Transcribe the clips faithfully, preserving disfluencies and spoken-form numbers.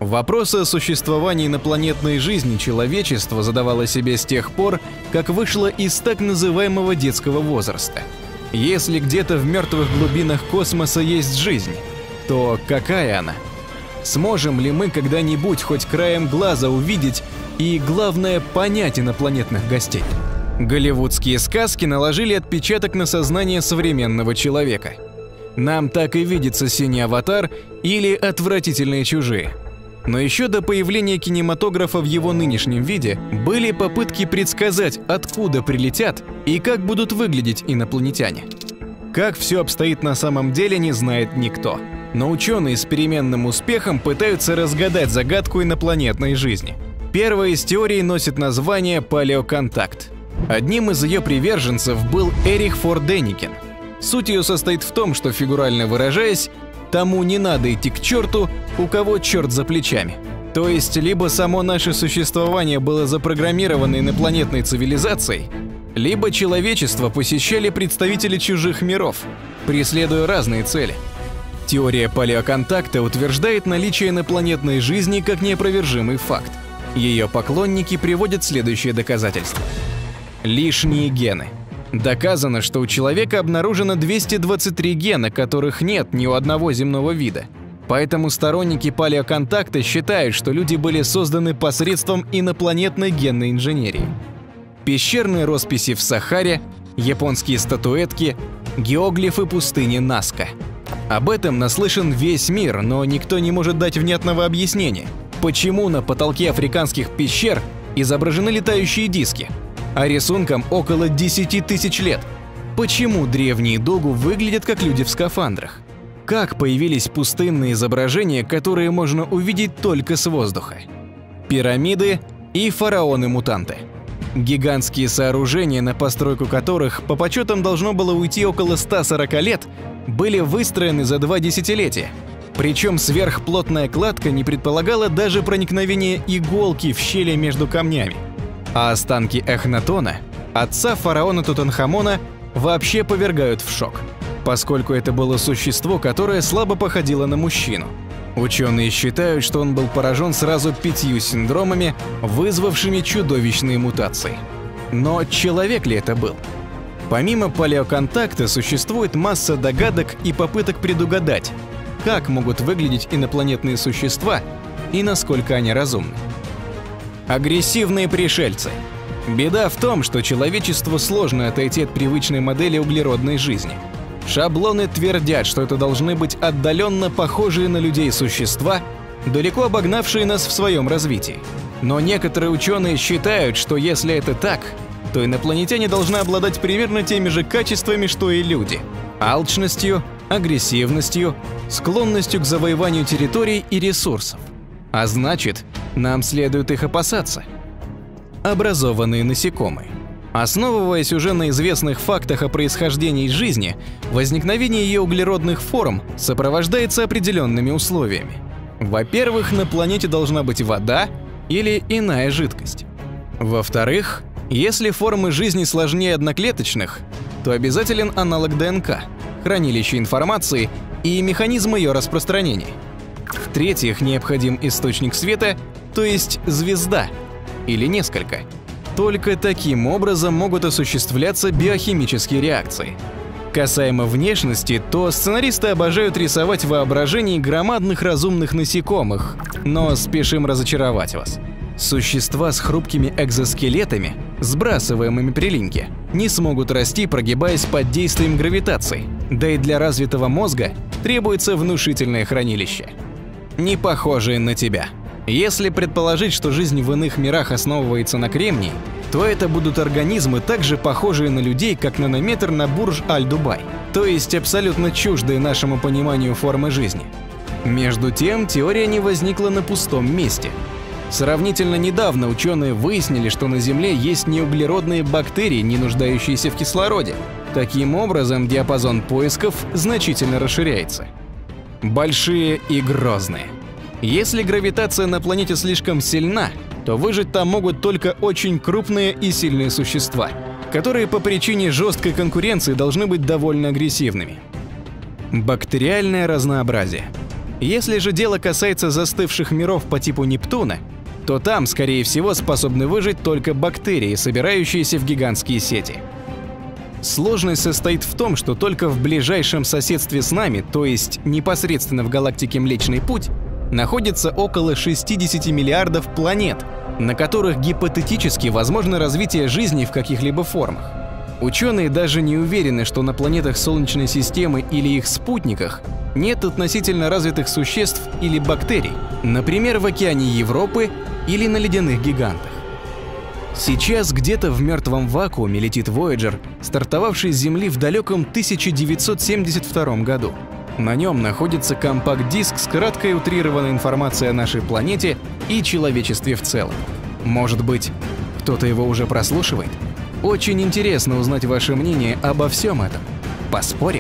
Вопрос о существовании инопланетной жизни человечество задавало себе с тех пор, как вышло из так называемого детского возраста. Если где-то в мертвых глубинах космоса есть жизнь, то какая она? Сможем ли мы когда-нибудь хоть краем глаза увидеть и, главное, понять инопланетных гостей? Голливудские сказки наложили отпечаток на сознание современного человека. Нам так и видится синий аватар или отвратительные чужие. Но еще до появления кинематографа в его нынешнем виде были попытки предсказать, откуда прилетят и как будут выглядеть инопланетяне. Как все обстоит на самом деле, не знает никто. Но ученые с переменным успехом пытаются разгадать загадку инопланетной жизни. Первая из теорий носит название «Палеоконтакт». Одним из ее приверженцев был Эрих Фор-Деникин. Суть ее состоит в том, что, фигурально выражаясь, тому не надо идти к черту, у кого черт за плечами. То есть, либо само наше существование было запрограммировано инопланетной цивилизацией, либо человечество посещали представители чужих миров, преследуя разные цели. Теория палеоконтакта утверждает наличие инопланетной жизни как неопровержимый факт. Ее поклонники приводят следующее доказательство. Лишние гены. Доказано, что у человека обнаружено двести двадцать три гена, которых нет ни у одного земного вида. Поэтому сторонники палеоконтакта считают, что люди были созданы посредством инопланетной генной инженерии. Пещерные росписи в Сахаре, японские статуэтки, геоглифы пустыни Наска. Об этом наслышан весь мир, но никто не может дать внятного объяснения, почему на потолке африканских пещер изображены летающие диски, а рисункам около десяти тысяч лет. Почему древние догу выглядят как люди в скафандрах? Как появились пустынные изображения, которые можно увидеть только с воздуха? Пирамиды и фараоны-мутанты. Гигантские сооружения, на постройку которых, по подсчетам, должно было уйти около ста сорока лет, были выстроены за два десятилетия. Причем сверхплотная кладка не предполагала даже проникновения иголки в щели между камнями. А останки Эхнатона, отца фараона Тутанхамона, вообще повергают в шок, поскольку это было существо, которое слабо походило на мужчину. Ученые считают, что он был поражен сразу пятью синдромами, вызвавшими чудовищные мутации. Но человек ли это был? Помимо палеоконтакта существует масса догадок и попыток предугадать, как могут выглядеть инопланетные существа и насколько они разумны. Агрессивные пришельцы. Беда в том, что человечеству сложно отойти от привычной модели углеродной жизни. Шаблоны твердят, что это должны быть отдаленно похожие на людей существа, далеко обогнавшие нас в своем развитии. Но некоторые ученые считают, что если это так, то инопланетяне должны обладать примерно теми же качествами, что и люди – алчностью, агрессивностью, склонностью к завоеванию территорий и ресурсов. А значит, нам следует их опасаться. Образованные насекомые. Основываясь уже на известных фактах о происхождении жизни, возникновение ее углеродных форм сопровождается определенными условиями. Во-первых, на планете должна быть вода или иная жидкость. Во-вторых, если формы жизни сложнее одноклеточных, то обязателен аналог ДНК, хранилище информации и механизм ее распространения. В-третьих, необходим источник света, то есть звезда, или несколько. Только таким образом могут осуществляться биохимические реакции. Касаемо внешности, то сценаристы обожают рисовать в воображении громадных разумных насекомых, но спешим разочаровать вас. Существа с хрупкими экзоскелетами, сбрасываемыми при линьке, не смогут расти, прогибаясь под действием гравитации, да и для развитого мозга требуется внушительное хранилище. Не похожие на тебя. Если предположить, что жизнь в иных мирах основывается на кремнии, то это будут организмы, также похожие на людей, как нанометр на Бурдж-Аль-Дубай, то есть абсолютно чуждые нашему пониманию формы жизни. Между тем, теория не возникла на пустом месте. Сравнительно недавно ученые выяснили, что на Земле есть неуглеродные бактерии, не нуждающиеся в кислороде. Таким образом, диапазон поисков значительно расширяется. Большие и грозные. Если гравитация на планете слишком сильна, то выжить там могут только очень крупные и сильные существа, которые по причине жесткой конкуренции должны быть довольно агрессивными. Бактериальное разнообразие. Если же дело касается застывших миров по типу Нептуна, то там, скорее всего, способны выжить только бактерии, собирающиеся в гигантские сети. Сложность состоит в том, что только в ближайшем соседстве с нами, то есть непосредственно в галактике Млечный Путь, находится около шестидесяти миллиардов планет, на которых гипотетически возможно развитие жизни в каких-либо формах. Ученые даже не уверены, что на планетах Солнечной системы или их спутниках нет относительно развитых существ или бактерий, например, в океане Европы или на ледяных гигантах. Сейчас где-то в мертвом вакууме летит Voyager, стартовавший с Земли в далеком тысяча девятьсот семьдесят втором году. На нем находится компакт-диск с краткой утрированной информацией о нашей планете и человечестве в целом. Может быть, кто-то его уже прослушивает? Очень интересно узнать ваше мнение обо всем этом. Поспорим?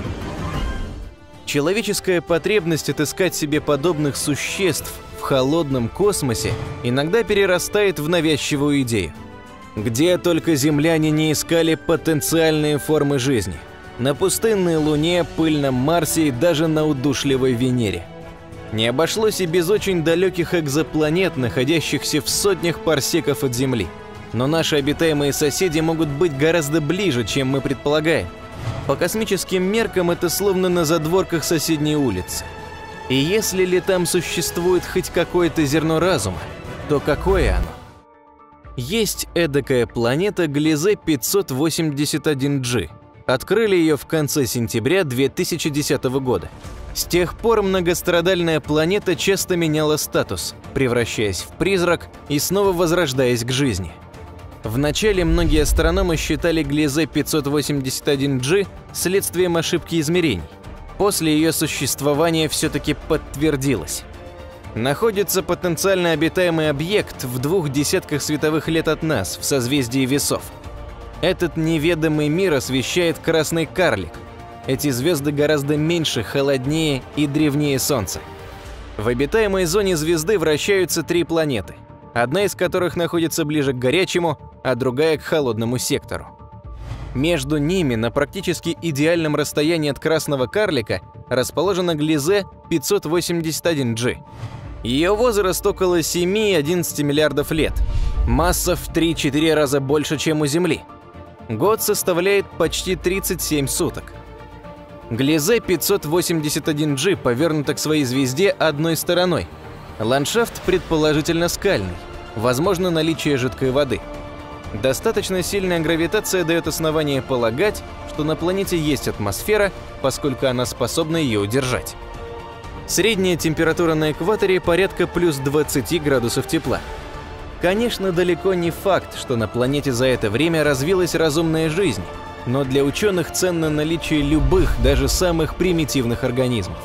Человеческая потребность отыскать себе подобных существ в холодном космосе иногда перерастает в навязчивую идею. Где только земляне не искали потенциальные формы жизни. На пустынной Луне, пыльном Марсе и даже на удушливой Венере. Не обошлось и без очень далеких экзопланет, находящихся в сотнях парсеков от Земли. Но наши обитаемые соседи могут быть гораздо ближе, чем мы предполагаем. По космическим меркам это словно на задворках соседней улицы. И если ли там существует хоть какое-то зерно разума, то какое оно? Есть эдакая планета Gliese пятьсот восемьдесят один джи. Открыли ее в конце сентября две тысячи десятого года. С тех пор многострадальная планета часто меняла статус, превращаясь в призрак и снова возрождаясь к жизни. Вначале многие астрономы считали Gliese пятьсот восемьдесят один джи следствием ошибки измерений. После ее существования все-таки подтвердилось. Находится потенциально обитаемый объект в двух десятках световых лет от нас, в созвездии Весов. Этот неведомый мир освещает красный карлик. Эти звезды гораздо меньше, холоднее и древнее Солнца. В обитаемой зоне звезды вращаются три планеты, одна из которых находится ближе к горячему, а другая к холодному сектору. Между ними, на практически идеальном расстоянии от красного карлика, расположена Gliese пятьсот восемьдесят один джи. Ее возраст около семи-одиннадцати миллиардов лет. Масса в три-четыре раза больше, чем у Земли. Год составляет почти тридцать семь суток. Gliese пятьсот восемьдесят один джи повернута к своей звезде одной стороной. Ландшафт предположительно скальный, возможно наличие жидкой воды. Достаточно сильная гравитация дает основание полагать, что на планете есть атмосфера, поскольку она способна ее удержать. Средняя температура на экваторе порядка плюс двадцати градусов тепла. Конечно, далеко не факт, что на планете за это время развилась разумная жизнь, но для ученых ценно наличие любых, даже самых примитивных организмов.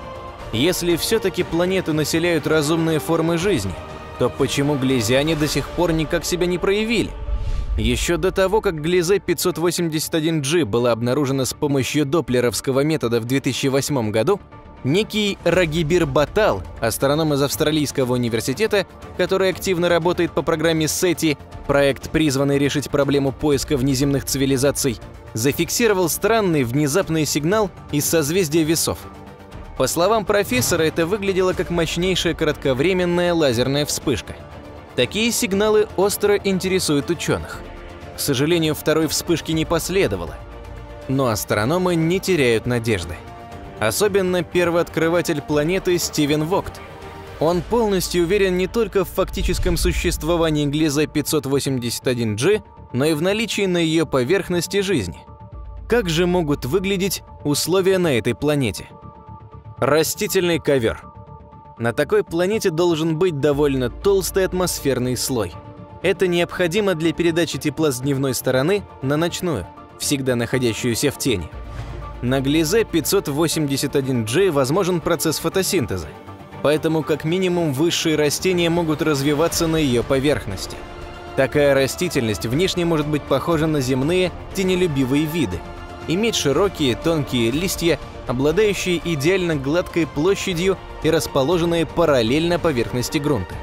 Если все-таки планету населяют разумные формы жизни, то почему глизяне до сих пор никак себя не проявили? Еще до того, как Gliese пятьсот восемьдесят один джи была обнаружена с помощью доплеровского метода в две тысячи восьмом году, некий Рагибир Батал, астроном из Австралийского университета, который активно работает по программе сети, проект, призванный решить проблему поиска внеземных цивилизаций, зафиксировал странный внезапный сигнал из созвездия Весов. По словам профессора, это выглядело как мощнейшая кратковременная лазерная вспышка. Такие сигналы остро интересуют ученых. К сожалению, второй вспышки не последовало. Но астрономы не теряют надежды. Особенно первооткрыватель планеты Стивен Вогт. Он полностью уверен не только в фактическом существовании Gliese пятьсот восемьдесят один джи, но и в наличии на ее поверхности жизни. Как же могут выглядеть условия на этой планете? Растительный ковер. На такой планете должен быть довольно толстый атмосферный слой. Это необходимо для передачи тепла с дневной стороны на ночную, всегда находящуюся в тени. На Gliese пятьсот восемьдесят один джи возможен процесс фотосинтеза, поэтому как минимум высшие растения могут развиваться на ее поверхности. Такая растительность внешне может быть похожа на земные тенелюбивые виды, иметь широкие тонкие листья, обладающие идеально гладкой площадью и расположенные параллельно поверхности грунта.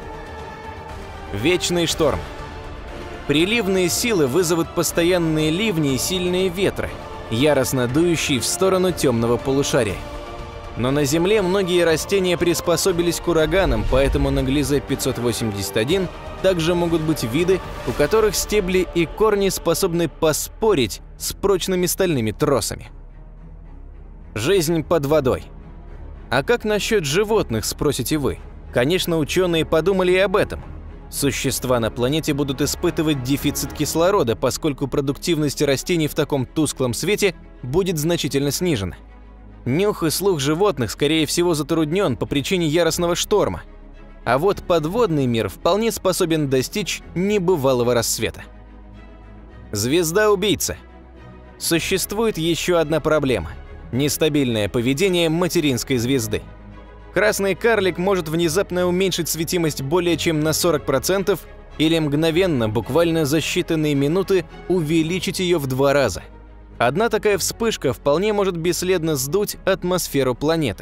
Вечный шторм. Приливные силы вызовут постоянные ливни и сильные ветры, яростно дующие в сторону темного полушария. Но на Земле многие растения приспособились к ураганам, поэтому на Глизе пятьсот восемьдесят один также могут быть виды, у которых стебли и корни способны поспорить с прочными стальными тросами. Жизнь под водой. А как насчет животных, спросите вы? Конечно, ученые подумали и об этом. Существа на планете будут испытывать дефицит кислорода, поскольку продуктивность растений в таком тусклом свете будет значительно снижена. Нюх и слух животных, скорее всего, затруднен по причине яростного шторма. А вот подводный мир вполне способен достичь небывалого рассвета. Звезда-убийца. Существует еще одна проблема – нестабильное поведение материнской звезды. Красный карлик может внезапно уменьшить светимость более чем на сорок процентов или мгновенно, буквально за считанные минуты, увеличить ее в два раза. Одна такая вспышка вполне может бесследно сдуть атмосферу планеты.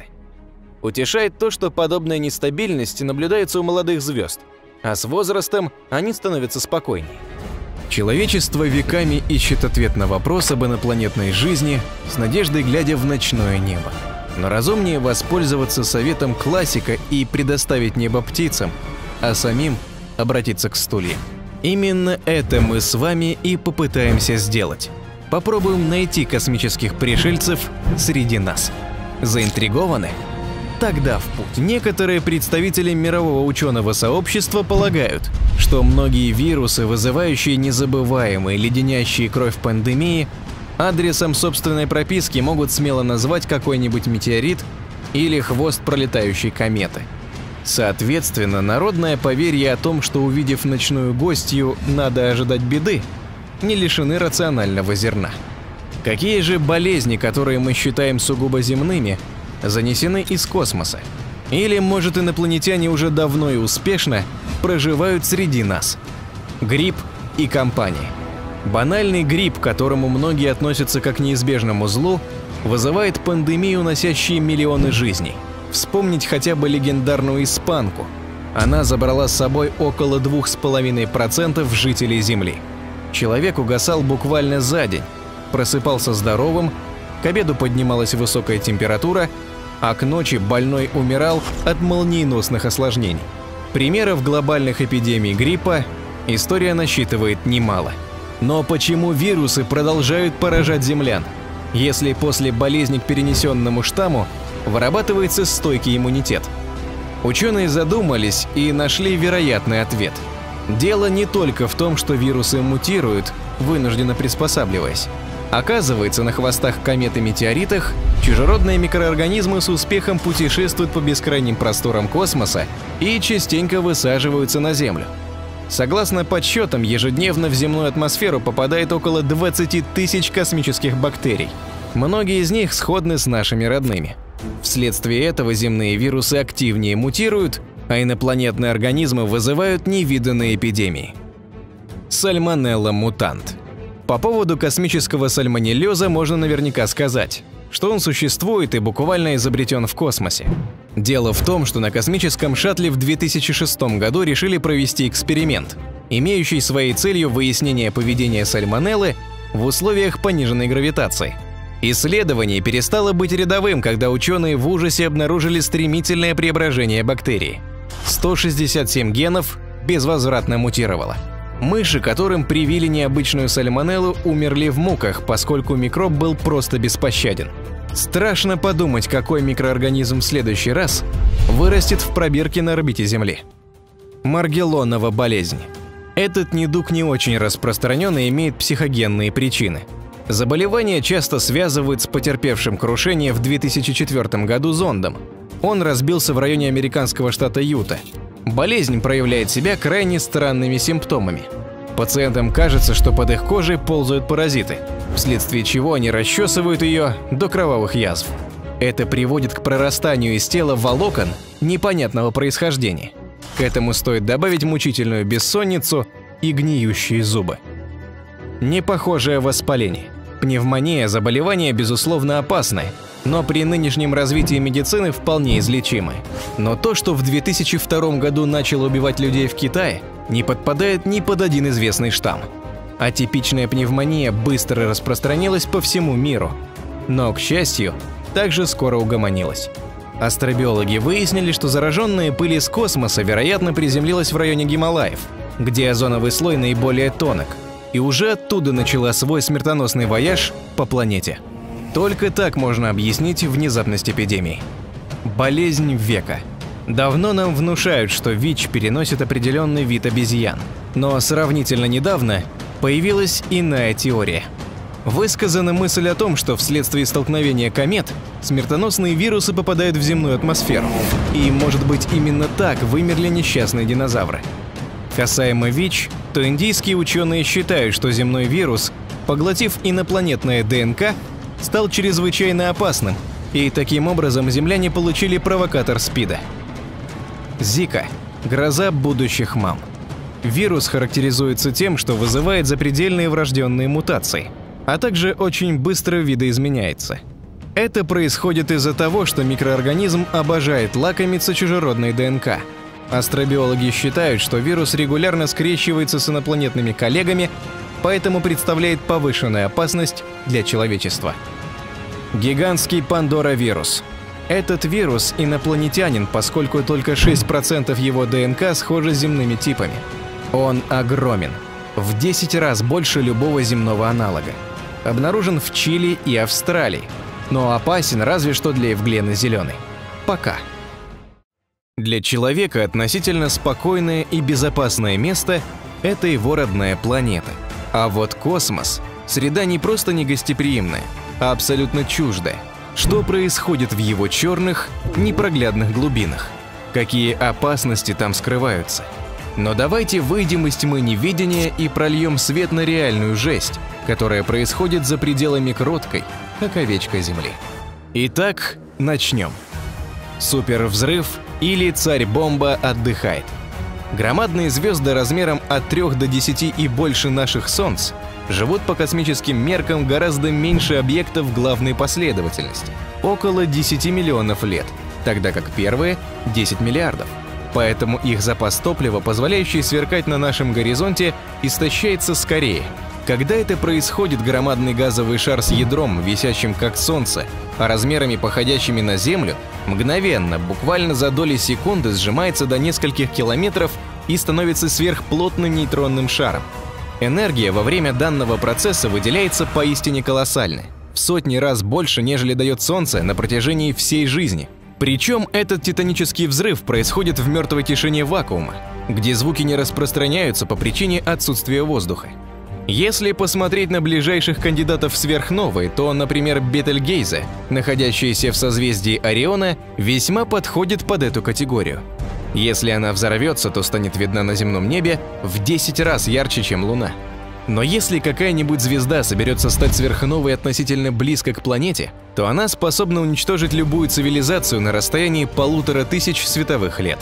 Утешает то, что подобная нестабильность наблюдается у молодых звезд, а с возрастом они становятся спокойнее. Человечество веками ищет ответ на вопрос об инопланетной жизни, с надеждой глядя в ночное небо. Но разумнее воспользоваться советом классика и предоставить небо птицам, а самим обратиться к стульям. Именно это мы с вами и попытаемся сделать. Попробуем найти космических пришельцев среди нас. Заинтригованы? Тогда в путь. Некоторые представители мирового ученого сообщества полагают, что многие вирусы, вызывающие незабываемые леденящие кровь пандемии, адресом собственной прописки могут смело назвать какой-нибудь метеорит или хвост пролетающей кометы. Соответственно, народное поверье о том, что, увидев ночную гостью, надо ожидать беды, не лишены рационального зерна. Какие же болезни, которые мы считаем сугубо земными, занесены из космоса? Или, может, инопланетяне уже давно и успешно проживают среди нас? Грипп и компания. Банальный грипп, к которому многие относятся как к неизбежному злу, вызывает пандемию, уносящие миллионы жизней. Вспомнить хотя бы легендарную испанку. Она забрала с собой около двух с половиной процентов жителей Земли. Человек угасал буквально за день, просыпался здоровым, к обеду поднималась высокая температура, а к ночи больной умирал от молниеносных осложнений. Примеров глобальных эпидемий гриппа история насчитывает немало. Но почему вирусы продолжают поражать землян, если после болезни к перенесенному штамму вырабатывается стойкий иммунитет? Ученые задумались и нашли вероятный ответ. Дело не только в том, что вирусы мутируют, вынужденно приспосабливаясь. Оказывается, на хвостах комет и метеоритах чужеродные микроорганизмы с успехом путешествуют по бескрайним просторам космоса и частенько высаживаются на Землю. Согласно подсчетам, ежедневно в земную атмосферу попадает около двадцати тысяч космических бактерий. Многие из них сходны с нашими родными. Вследствие этого земные вирусы активнее мутируют, а инопланетные организмы вызывают невиданные эпидемии. Сальмонелла мутант. По поводу космического сальмонеллеза можно наверняка сказать, что он существует и буквально изобретен в космосе. Дело в том, что на космическом шаттле в две тысячи шестом году решили провести эксперимент, имеющий своей целью выяснение поведения сальмонеллы в условиях пониженной гравитации. Исследование перестало быть рядовым, когда ученые в ужасе обнаружили стремительное преображение бактерии. сто шестьдесят семь генов безвозвратно мутировало. Мыши, которым привили необычную сальмонеллу, умерли в муках, поскольку микроб был просто беспощаден. Страшно подумать, какой микроорганизм в следующий раз вырастет в пробирке на орбите Земли. Маргеллонова болезнь. Этот недуг не очень распространен и имеет психогенные причины. Заболевание часто связывают с потерпевшим крушение в две тысячи четвёртом году зондом. Он разбился в районе американского штата Юта. Болезнь проявляет себя крайне странными симптомами. Пациентам кажется, что под их кожей ползают паразиты, вследствие чего они расчесывают ее до кровавых язв. Это приводит к прорастанию из тела волокон непонятного происхождения. К этому стоит добавить мучительную бессонницу и гниющие зубы. Непохожее воспаление. Пневмония – заболевание, безусловно, опасное, но при нынешнем развитии медицины вполне излечимое. Но то, что в две тысячи втором году начало убивать людей в Китае, не подпадает ни под один известный штамм. Атипичная пневмония быстро распространилась по всему миру, но, к счастью, также скоро угомонилась. Астробиологи выяснили, что зараженная пыль из космоса, вероятно, приземлилась в районе Гималаев, где озоновый слой наиболее тонок, и уже оттуда начала свой смертоносный вояж по планете. Только так можно объяснить внезапность эпидемии. Болезнь века. Давно нам внушают, что ВИЧ переносит определенный вид обезьян, но сравнительно недавно появилась иная теория. Высказана мысль о том, что вследствие столкновения комет смертоносные вирусы попадают в земную атмосферу. И, может быть, именно так вымерли несчастные динозавры. Касаемо ВИЧ, то индийские ученые считают, что земной вирус, поглотив инопланетное ДНК, стал чрезвычайно опасным, и таким образом земляне получили провокатор СПИДа. Зика – гроза будущих мам. Вирус характеризуется тем, что вызывает запредельные врожденные мутации, а также очень быстро видоизменяется. Это происходит из-за того, что микроорганизм обожает лакомиться чужеродной ДНК. Астробиологи считают, что вирус регулярно скрещивается с инопланетными коллегами, поэтому представляет повышенную опасность для человечества. Гигантский пандоровирус. Этот вирус инопланетянин, поскольку только шесть процентов его ДНК схожи с земными типами. Он огромен, в десять раз больше любого земного аналога. Обнаружен в Чили и Австралии, но опасен разве что для Евглены Зеленой. Пока. Для человека относительно спокойное и безопасное место – это его родная планета. А вот космос – среда не просто негостеприимная, а абсолютно чуждая. Что происходит в его черных, непроглядных глубинах? Какие опасности там скрываются? Но давайте выйдем из тьмы невидения и прольем свет на реальную жесть, которая происходит за пределами кроткой, как овечка Земли. Итак, начнем. Супервзрыв или царь-бомба отдыхает. Громадные звезды размером от трёх до десяти и больше наших Солнц живут по космическим меркам гораздо меньше объектов главной последовательности – около десяти миллионов лет, тогда как первые – десять миллиардов. Поэтому их запас топлива, позволяющий сверкать на нашем горизонте, истощается скорее. Когда это происходит, громадный газовый шар с ядром, висящим как Солнце, а размерами походящими на Землю, мгновенно, буквально за доли секунды сжимается до нескольких километров и становится сверхплотным нейтронным шаром. Энергия во время данного процесса выделяется поистине колоссальная, в сотни раз больше, нежели дает Солнце на протяжении всей жизни. Причем этот титанический взрыв происходит в мертвой тишине вакуума, где звуки не распространяются по причине отсутствия воздуха. Если посмотреть на ближайших кандидатов в сверхновые, то, например, Бетельгейзе, находящаяся в созвездии Ориона, весьма подходит под эту категорию. Если она взорвется, то станет видна на земном небе в десять раз ярче, чем Луна. Но если какая-нибудь звезда соберется стать сверхновой относительно близко к планете, то она способна уничтожить любую цивилизацию на расстоянии полутора тысяч световых лет.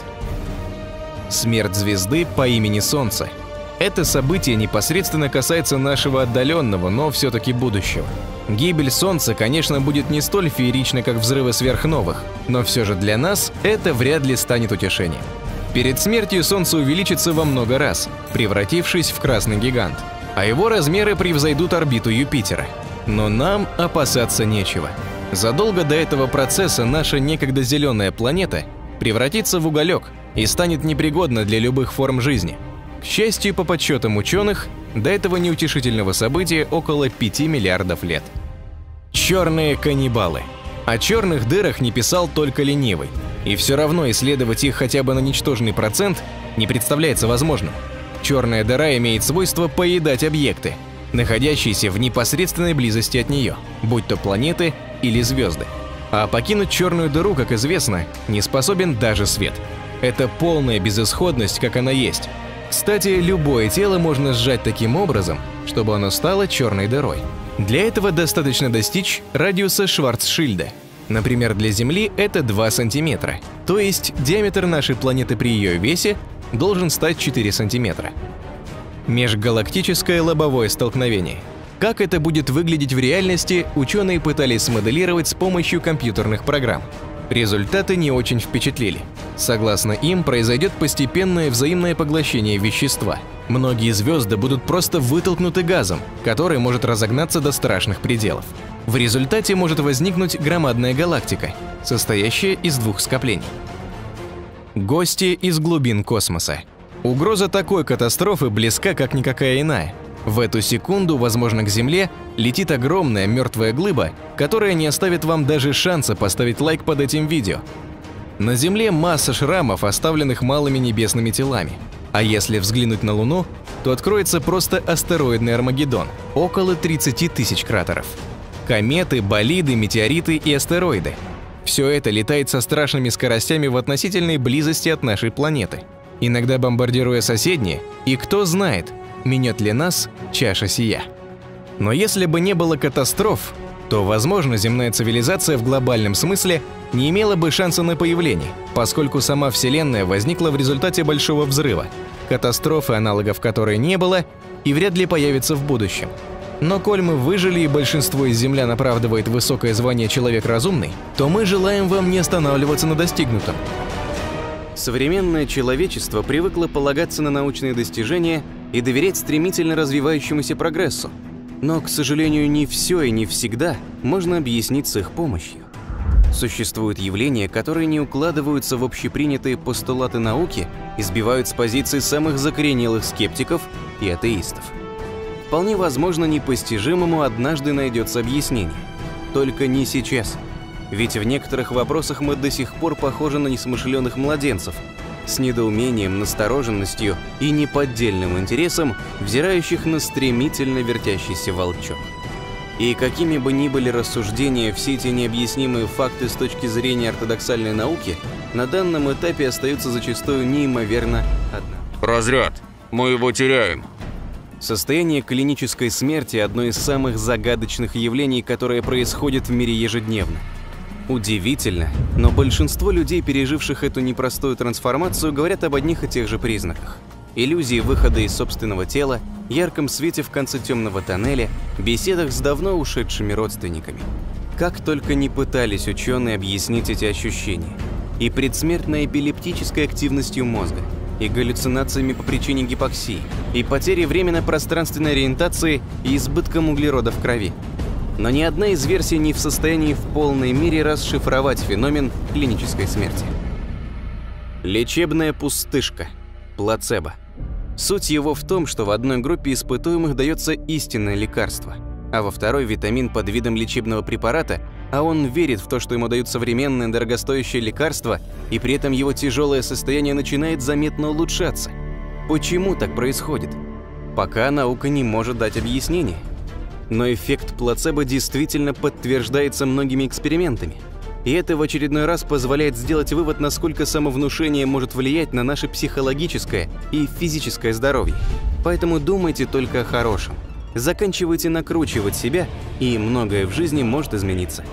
Смерть звезды по имени Солнце. Это событие непосредственно касается нашего отдаленного, но все-таки будущего. Гибель Солнца, конечно, будет не столь феерична, как взрывы сверхновых, но все же для нас это вряд ли станет утешением. Перед смертью Солнце увеличится во много раз, превратившись в красный гигант, а его размеры превзойдут орбиту Юпитера. Но нам опасаться нечего. Задолго до этого процесса наша некогда зеленая планета превратится в уголек и станет непригодна для любых форм жизни. К счастью, по подсчетам ученых, до этого неутешительного события около пяти миллиардов лет. Черные каннибалы. О черных дырах не писал только ленивый, и все равно исследовать их хотя бы на ничтожный процент не представляется возможным. Черная дыра имеет свойство поедать объекты, находящиеся в непосредственной близости от нее, будь то планеты или звезды. А покинуть черную дыру, как известно, не способен даже свет. Это полная безысходность, как она есть. Кстати, любое тело можно сжать таким образом, чтобы оно стало черной дырой. Для этого достаточно достичь радиуса Шварцшильда. Например, для Земли это два сантиметра, то есть диаметр нашей планеты при ее весе должен стать четыре сантиметра. Межгалактическое лобовое столкновение. Как это будет выглядеть в реальности, ученые пытались смоделировать с помощью компьютерных программ. Результаты не очень впечатлили. Согласно им, произойдет постепенное взаимное поглощение вещества. Многие звезды будут просто вытолкнуты газом, который может разогнаться до страшных пределов. В результате может возникнуть громадная галактика, состоящая из двух скоплений. Гости из глубин космоса. Угроза такой катастрофы близка, как никакая иная. В эту секунду, возможно, к Земле летит огромная мертвая глыба, которая не оставит вам даже шанса поставить лайк под этим видео. На Земле масса шрамов, оставленных малыми небесными телами. А если взглянуть на Луну, то откроется просто астероидный Армагеддон, около тридцати тысяч кратеров. Кометы, болиды, метеориты и астероиды. Все это летает со страшными скоростями в относительной близости от нашей планеты, иногда бомбардируя соседние, и кто знает, минет ли нас чаша сия. Но если бы не было катастроф, то, возможно, земная цивилизация в глобальном смысле не имела бы шанса на появление, поскольку сама Вселенная возникла в результате Большого взрыва, катастрофы, аналогов которой не было и вряд ли появится в будущем. Но коль мы выжили и большинство из землян оправдывает высокое звание «человек разумный», то мы желаем вам не останавливаться на достигнутом. Современное человечество привыкло полагаться на научные достижения и доверять стремительно развивающемуся прогрессу. Но, к сожалению, не все и не всегда можно объяснить с их помощью. Существуют явления, которые не укладываются в общепринятые постулаты науки и сбивают с позиций самых закоренелых скептиков и атеистов. Вполне возможно, непостижимому однажды найдется объяснение. Только не сейчас. Ведь в некоторых вопросах мы до сих пор похожи на несмышленых младенцев, с недоумением, настороженностью и неподдельным интересом, взирающих на стремительно вертящийся волчок. И какими бы ни были рассуждения, все эти необъяснимые факты с точки зрения ортодоксальной науки на данном этапе остаются зачастую неимоверно одна. Разряд. Мы его теряем. Состояние клинической смерти – одно из самых загадочных явлений, которое происходит в мире ежедневно. Удивительно, но большинство людей, переживших эту непростую трансформацию, говорят об одних и тех же признаках. Иллюзии выхода из собственного тела, ярком свете в конце темного тоннеля, беседах с давно ушедшими родственниками. Как только не пытались ученые объяснить эти ощущения. И предсмертной эпилептической активностью мозга, и галлюцинациями по причине гипоксии, и потерей временно-пространственной ориентации и избытком углерода в крови. Но ни одна из версий не в состоянии в полной мере расшифровать феномен клинической смерти. Лечебная пустышка. Плацебо. Суть его в том, что в одной группе испытуемых дается истинное лекарство, а во второй – витамин под видом лечебного препарата, а он верит в то, что ему дают современное дорогостоящее лекарство, и при этом его тяжелое состояние начинает заметно улучшаться. Почему так происходит? Пока наука не может дать объяснение. Но эффект плацебо действительно подтверждается многими экспериментами. И это в очередной раз позволяет сделать вывод, насколько самовнушение может влиять на наше психологическое и физическое здоровье. Поэтому думайте только о хорошем. Заканчивайте накручивать себя, и многое в жизни может измениться.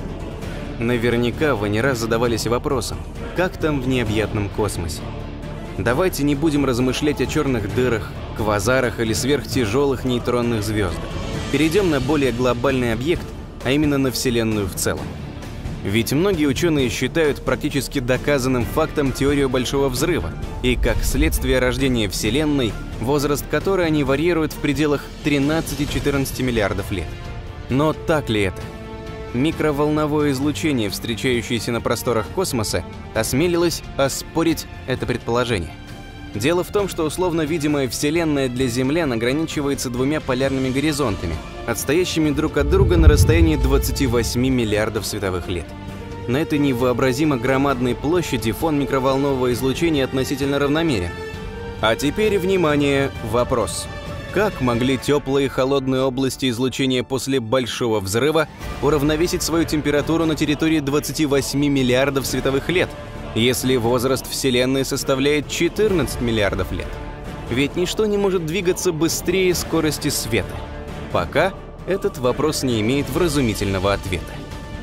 Наверняка вы не раз задавались вопросом, как там в необъятном космосе. Давайте не будем размышлять о черных дырах, квазарах или сверхтяжелых нейтронных звездах. Перейдем на более глобальный объект, а именно на Вселенную в целом. Ведь многие ученые считают практически доказанным фактом теорию Большого взрыва и, как следствие рождения Вселенной, возраст которой они варьируют в пределах тринадцати-четырнадцати миллиардов лет. Но так ли это? Микроволновое излучение, встречающееся на просторах космоса, осмелилось оспорить это предположение. Дело в том, что условно видимая Вселенная для землян ограничивается двумя полярными горизонтами, отстоящими друг от друга на расстоянии двадцати восьми миллиардов световых лет. На этой невообразимо громадной площади фон микроволнового излучения относительно равномерен. А теперь, внимание, вопрос. Как могли теплые и холодные области излучения после Большого взрыва уравновесить свою температуру на территории двадцати восьми миллиардов световых лет, если возраст Вселенной составляет четырнадцать миллиардов лет? Ведь ничто не может двигаться быстрее скорости света. Пока этот вопрос не имеет вразумительного ответа.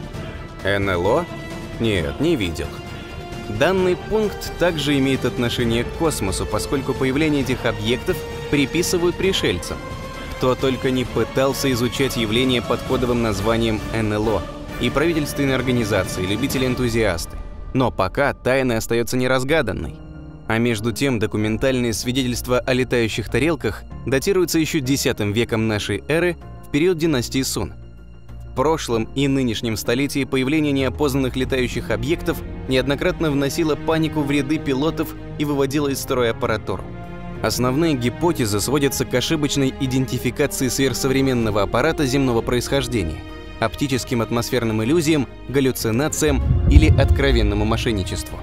эн эл о? Нет, не видел. Данный пункт также имеет отношение к космосу, поскольку появление этих объектов приписывают пришельцам. Кто только не пытался изучать явление под кодовым названием эн эл о, и правительственные организации, любители-энтузиасты. Но пока тайна остается неразгаданной. А между тем документальные свидетельства о летающих тарелках датируются еще десятым веком нашей эры, в период династии Сун. В прошлом и нынешнем столетии появление неопознанных летающих объектов неоднократно вносило панику в ряды пилотов и выводило из строя аппаратуру. Основные гипотезы сводятся к ошибочной идентификации сверхсовременного аппарата земного происхождения, оптическим атмосферным иллюзиям, галлюцинациям или откровенному мошенничеству.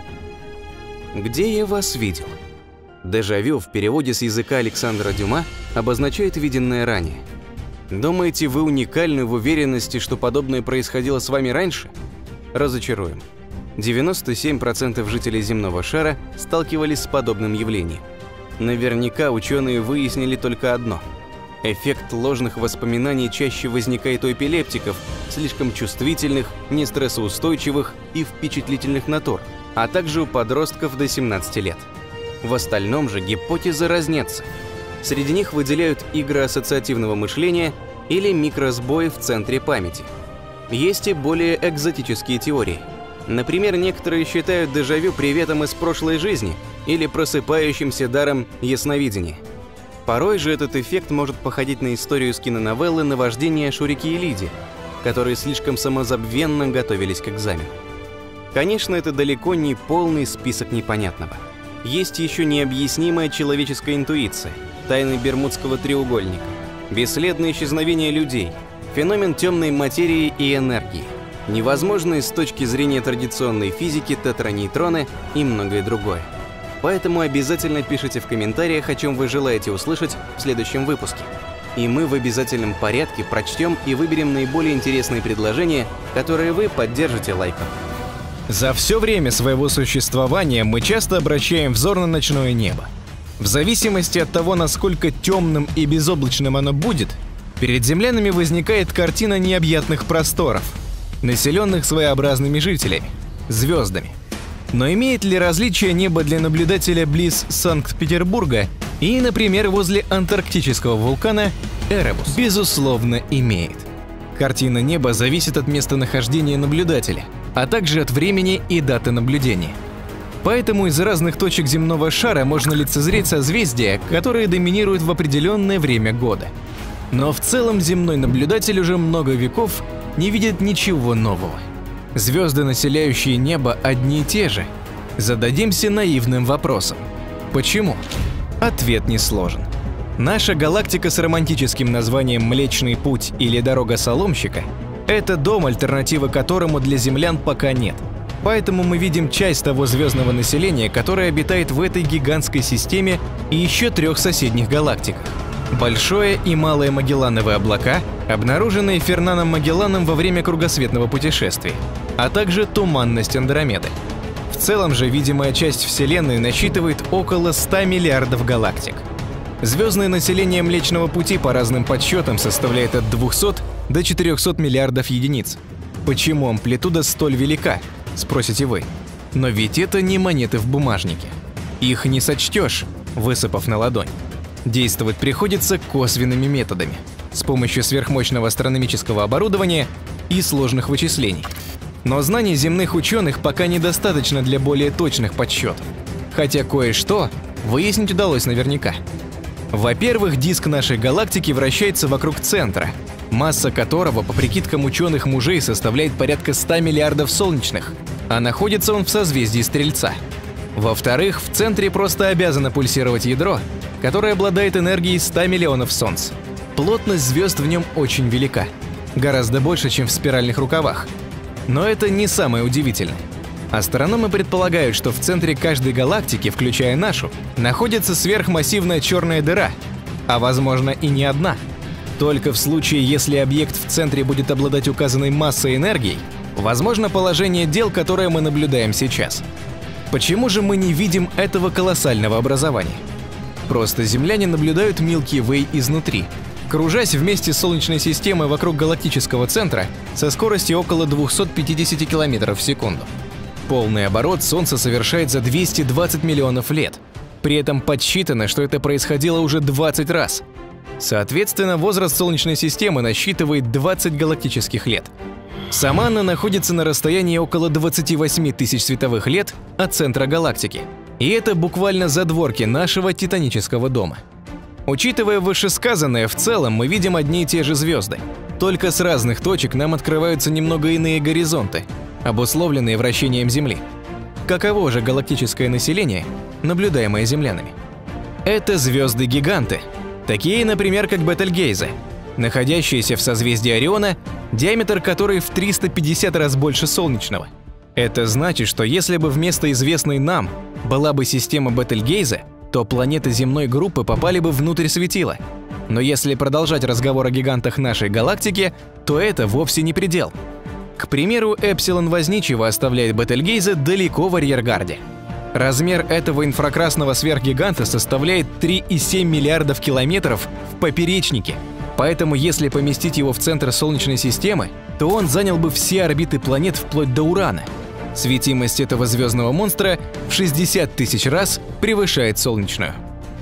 «Где я вас видел?» Дежавю в переводе с языка Александра Дюма обозначает виденное ранее. Думаете, вы уникальны в уверенности, что подобное происходило с вами раньше? Разочаруем. девяносто семь процентов жителей земного шара сталкивались с подобным явлением. Наверняка ученые выяснили только одно. Эффект ложных воспоминаний чаще возникает у эпилептиков, слишком чувствительных, нестрессоустойчивых и впечатлительных натур, а также у подростков до семнадцати лет. В остальном же гипотезы разнятся. Среди них выделяют игры ассоциативного мышления или микросбои в центре памяти. Есть и более экзотические теории. Например, некоторые считают дежавю приветом из прошлой жизни или просыпающимся даром ясновидения. Порой же этот эффект может походить на историю из киноновеллы «Наваждение Шурики и Лиди», которые слишком самозабвенно готовились к экзамену. Конечно, это далеко не полный список непонятного. Есть еще необъяснимая человеческая интуиция, тайны Бермудского треугольника, бесследное исчезновение людей, феномен темной материи и энергии, невозможные с точки зрения традиционной физики тетраneйтроны и многое другое. Поэтому обязательно пишите в комментариях, о чем вы желаете услышать в следующем выпуске. И мы в обязательном порядке прочтем и выберем наиболее интересные предложения, которые вы поддержите лайком. За все время своего существования мы часто обращаем взор на ночное небо. В зависимости от того, насколько темным и безоблачным оно будет, перед землянами возникает картина необъятных просторов, населенных своеобразными жителями – звездами. Но имеет ли различие небо для наблюдателя близ Санкт-Петербурга и, например, возле антарктического вулкана Эребус? Безусловно, имеет. Картина неба зависит от местонахождения наблюдателя, а также от времени и даты наблюдения. Поэтому из разных точек земного шара можно лицезреть созвездия, которые доминируют в определенное время года. Но в целом земной наблюдатель уже много веков не видит ничего нового. Звезды, населяющие небо, одни и те же. Зададимся наивным вопросом. Почему? Ответ несложен. Наша галактика с романтическим названием «Млечный путь» или «Дорога Соломщика» — это дом, альтернативы которому для землян пока нет. Поэтому мы видим часть того звездного населения, которое обитает в этой гигантской системе и еще трех соседних галактиках. Большое и Малое Магеллановые облака, обнаруженные Фернаном Магелланом во время кругосветного путешествия, а также туманность Андромеды. В целом же видимая часть Вселенной насчитывает около ста миллиардов галактик. Звездное население Млечного Пути по разным подсчетам составляет от двухсот до четырёхсот миллиардов единиц. Почему амплитуда столь велика, спросите вы? Но ведь это не монеты в бумажнике. Их не сочтешь, высыпав на ладонь. Действовать приходится косвенными методами, с помощью сверхмощного астрономического оборудования и сложных вычислений. Но знаний земных ученых пока недостаточно для более точных подсчетов, хотя кое-что выяснить удалось наверняка. Во-первых, диск нашей галактики вращается вокруг центра, масса которого, по прикидкам ученых-мужей, составляет порядка ста миллиардов солнечных, а находится он в созвездии Стрельца. Во-вторых, в центре просто обязано пульсировать ядро, которое обладает энергией ста миллионов солнц. Плотность звезд в нем очень велика, гораздо больше, чем в спиральных рукавах. Но это не самое удивительное. Астрономы предполагают, что в центре каждой галактики, включая нашу, находится сверхмассивная черная дыра, а возможно и не одна. Только в случае, если объект в центре будет обладать указанной массой и энергией, возможно положение дел, которое мы наблюдаем сейчас. Почему же мы не видим этого колоссального образования? Просто земляне наблюдают Milky Way изнутри, кружась вместе с Солнечной системой вокруг галактического центра со скоростью около двухсот пятидесяти километров в секунду. Полный оборот Солнца совершает за двести двадцать миллионов лет. При этом подсчитано, что это происходило уже двадцать раз. Соответственно, возраст Солнечной системы насчитывает двадцать галактических лет. Сама она находится на расстоянии около двадцати восьми тысяч световых лет от центра галактики. И это буквально задворки нашего титанического дома. Учитывая вышесказанное, в целом мы видим одни и те же звезды. Только с разных точек нам открываются немного иные горизонты, обусловленные вращением Земли. Каково же галактическое население, наблюдаемое землянами? Это звезды-гиганты, такие, например, как Бетельгейзе, находящиеся в созвездии Ориона, диаметр которой в триста пятьдесят раз больше солнечного. Это значит, что если бы вместо известной нам была бы система Бетельгейзе, то планеты земной группы попали бы внутрь светила. Но если продолжать разговор о гигантах нашей галактики, то это вовсе не предел. К примеру, Эпсилон Возничего оставляет Бетельгейзе далеко в арьергарде. Размер этого инфракрасного сверхгиганта составляет три и семь миллиардов километров в поперечнике. Поэтому если поместить его в центр Солнечной системы, то он занял бы все орбиты планет вплоть до Урана. Светимость этого звездного монстра в шестьдесят тысяч раз превышает солнечную.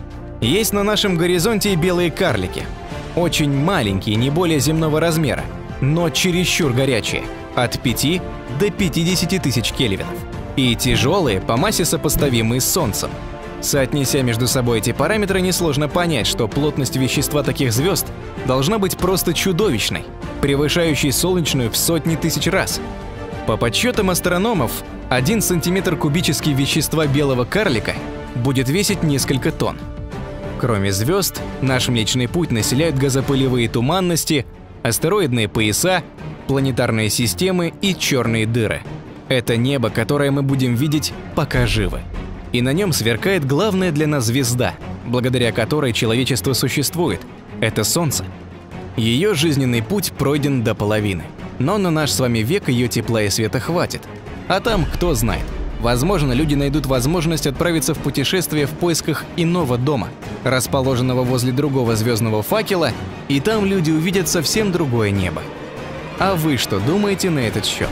Есть на нашем горизонте и белые карлики. Очень маленькие, не более земного размера, но чересчур горячие, от пяти до пятидесяти тысяч кельвинов. И тяжелые, по массе сопоставимые с Солнцем. Соотнеся между собой эти параметры, несложно понять, что плотность вещества таких звезд должна быть просто чудовищной, превышающей солнечную в сотни тысяч раз. По подсчетам астрономов, один сантиметр кубический вещества белого карлика будет весить несколько тонн. Кроме звезд, наш Млечный Путь населяют газопылевые туманности, астероидные пояса, планетарные системы и черные дыры. Это небо, которое мы будем видеть, пока живы. И на нем сверкает главная для нас звезда, благодаря которой человечество существует – это Солнце. Ее жизненный путь пройден до половины. Но на наш с вами век ее тепла и света хватит. А там, кто знает, возможно, люди найдут возможность отправиться в путешествие в поисках иного дома, расположенного возле другого звездного факела, и там люди увидят совсем другое небо. А вы что думаете на этот счет?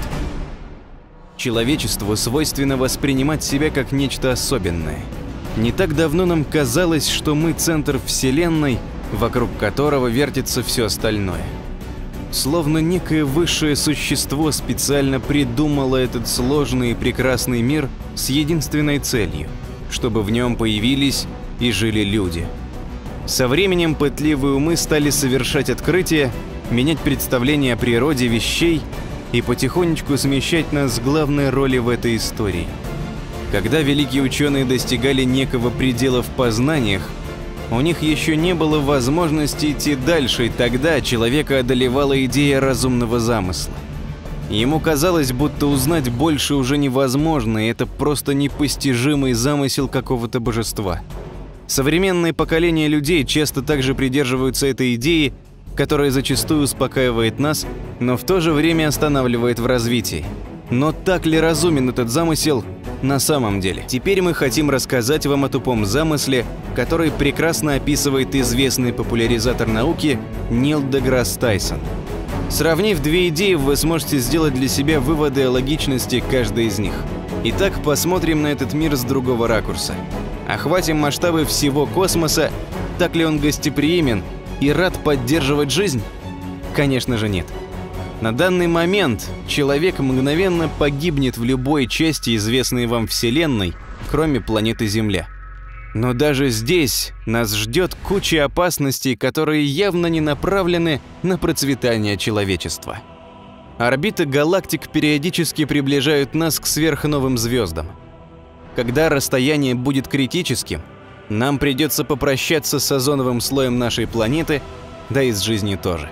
Человечеству свойственно воспринимать себя как нечто особенное. Не так давно нам казалось, что мы центр Вселенной, вокруг которого вертится все остальное. Словно некое высшее существо специально придумало этот сложный и прекрасный мир с единственной целью, чтобы в нем появились и жили люди. Со временем пытливые умы стали совершать открытия, менять представления о природе вещей и потихонечку смещать нас с главной роли в этой истории. Когда великие ученые достигали некого предела в познаниях, у них еще не было возможности идти дальше, и тогда человека одолевала идея разумного замысла. Ему казалось, будто узнать больше уже невозможно, и это просто непостижимый замысел какого-то божества. Современные поколения людей часто также придерживаются этой идеи, которая зачастую успокаивает нас, но в то же время останавливает в развитии. Но так ли разумен этот замысел на самом деле? Теперь мы хотим рассказать вам о тупом замысле, который прекрасно описывает известный популяризатор науки Нил деграсс Тайсон. Сравнив две идеи, вы сможете сделать для себя выводы о логичности каждой из них. Итак, посмотрим на этот мир с другого ракурса. Охватим масштабы всего космоса, так ли он гостеприимен и рад поддерживать жизнь? Конечно же нет. На данный момент человек мгновенно погибнет в любой части известной вам Вселенной, кроме планеты Земля. Но даже здесь нас ждет куча опасностей, которые явно не направлены на процветание человечества. Орбиты галактик периодически приближают нас к сверхновым звездам. Когда расстояние будет критическим, нам придется попрощаться с озоновым слоем нашей планеты, да и с жизнью тоже.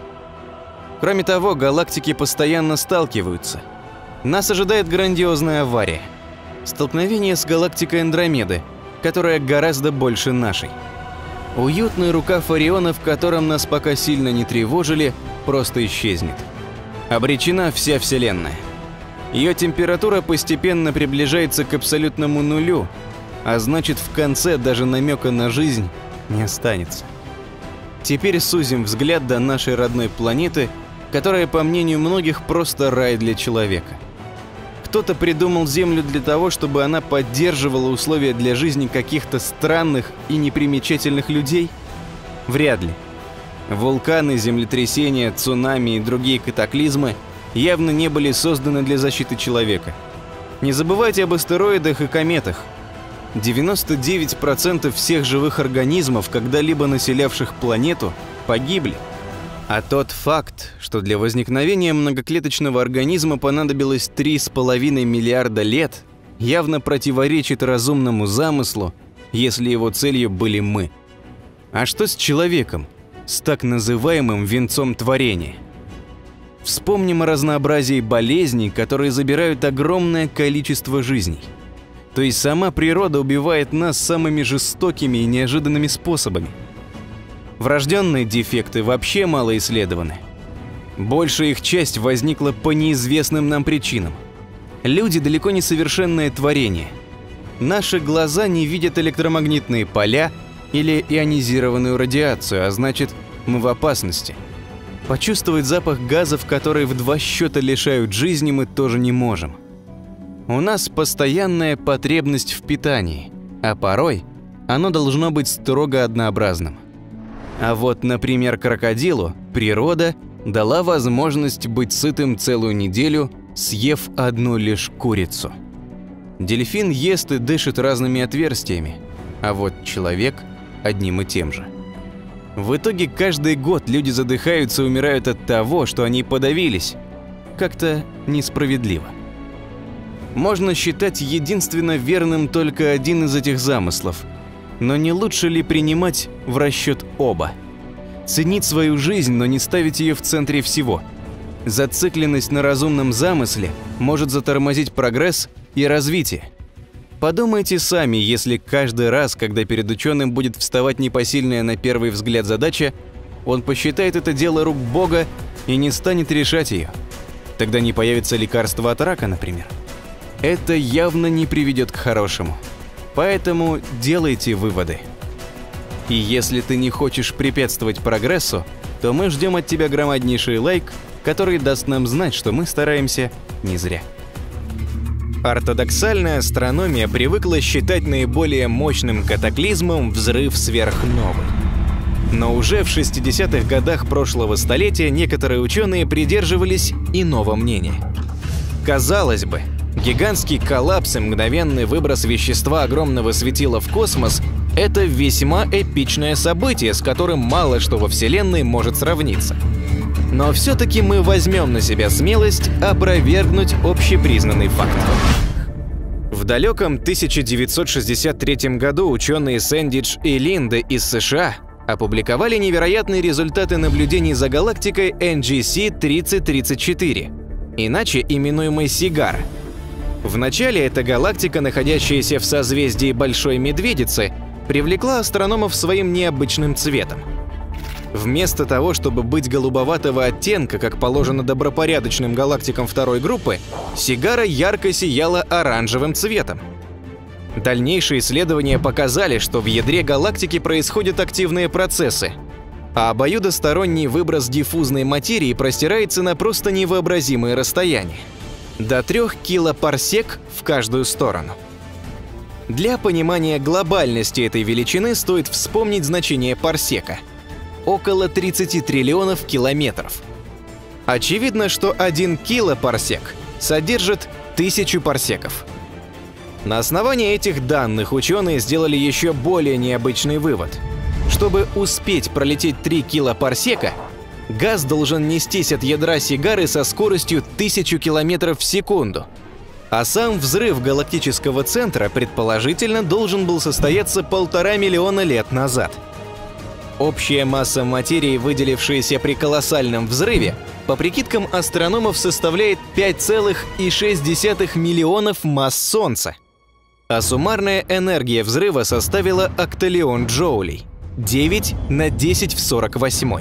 Кроме того, галактики постоянно сталкиваются. Нас ожидает грандиозная авария. Столкновение с галактикой Андромеды, которая гораздо больше нашей. Уютный рукав Ориона, в котором нас пока сильно не тревожили, просто исчезнет. Обречена вся Вселенная. Ее температура постепенно приближается к абсолютному нулю, а значит, в конце даже намека на жизнь не останется. Теперь сузим взгляд до нашей родной планеты, которая, по мнению многих, просто рай для человека. Кто-то придумал Землю для того, чтобы она поддерживала условия для жизни каких-то странных и непримечательных людей? Вряд ли. Вулканы, землетрясения, цунами и другие катаклизмы явно не были созданы для защиты человека. Не забывайте об астероидах и кометах. девяносто девять процентов всех живых организмов, когда-либо населявших планету, погибли. А тот факт, что для возникновения многоклеточного организма понадобилось три с половиной миллиарда лет, явно противоречит разумному замыслу, если его целью были мы. А что с человеком, с так называемым венцом творения? Вспомним о разнообразии болезней, которые забирают огромное количество жизней. То есть сама природа убивает нас самыми жестокими и неожиданными способами. Врожденные дефекты вообще мало исследованы. Большая их часть возникла по неизвестным нам причинам. Люди далеко не совершенное творение. Наши глаза не видят электромагнитные поля или ионизированную радиацию, а значит, мы в опасности. Почувствовать запах газов, которые в два счета лишают жизни, мы тоже не можем. У нас постоянная потребность в питании, а порой оно должно быть строго однообразным. А вот, например, крокодилу природа дала возможность быть сытым целую неделю, съев одну лишь курицу. Дельфин ест и дышит разными отверстиями, а вот человек – одним и тем же. В итоге каждый год люди задыхаются и умирают от того, что они подавились. Как-то несправедливо. Можно считать единственно верным только один из этих замыслов. Но не лучше ли принимать в расчет оба? Ценить свою жизнь, но не ставить ее в центре всего. Зацикленность на разумном замысле может затормозить прогресс и развитие. Подумайте сами, если каждый раз, когда перед ученым будет вставать непосильная на первый взгляд задача, он посчитает это дело рук Бога и не станет решать ее. Тогда не появится лекарство от рака, например. Это явно не приведет к хорошему. Поэтому делайте выводы. И если ты не хочешь препятствовать прогрессу, то мы ждем от тебя громаднейший лайк, который даст нам знать, что мы стараемся не зря. Ортодоксальная астрономия привыкла считать наиболее мощным катаклизмом взрыв сверхновой. Но уже в шестидесятых годах прошлого столетия некоторые ученые придерживались иного мнения. Казалось бы, гигантский коллапс и мгновенный выброс вещества огромного светила в космос – это весьма эпичное событие, с которым мало что во Вселенной может сравниться. Но все-таки мы возьмем на себя смелость опровергнуть общепризнанный факт. В далеком тысяча девятьсот шестьдесят третьем году ученые Сэндидж и Линде из США опубликовали невероятные результаты наблюдений за галактикой эн джи си тридцать тридцать четыре, иначе именуемой Сигара. Вначале эта галактика, находящаяся в созвездии Большой Медведицы, привлекла астрономов своим необычным цветом. Вместо того, чтобы быть голубоватого оттенка, как положено добропорядочным галактикам второй группы, Сигара ярко сияла оранжевым цветом. Дальнейшие исследования показали, что в ядре галактики происходят активные процессы, а обоюдосторонний выброс диффузной материи простирается на просто невообразимые расстояния – до трёх килопарсек в каждую сторону. Для понимания глобальности этой величины стоит вспомнить значение парсека – около тридцати триллионов километров. Очевидно, что один килопарсек содержит тысячу парсеков. На основании этих данных ученые сделали еще более необычный вывод. Чтобы успеть пролететь три килопарсека, газ должен нестись от ядра Сигары со скоростью тысячу километров в секунду. А сам взрыв галактического центра, предположительно, должен был состояться полтора миллиона лет назад. Общая масса материи, выделившаяся при колоссальном взрыве, по прикидкам астрономов составляет пять целых шесть десятых миллионов масс Солнца. А суммарная энергия взрыва составила октиллион джоулей – девять на десять в сорок восьмой.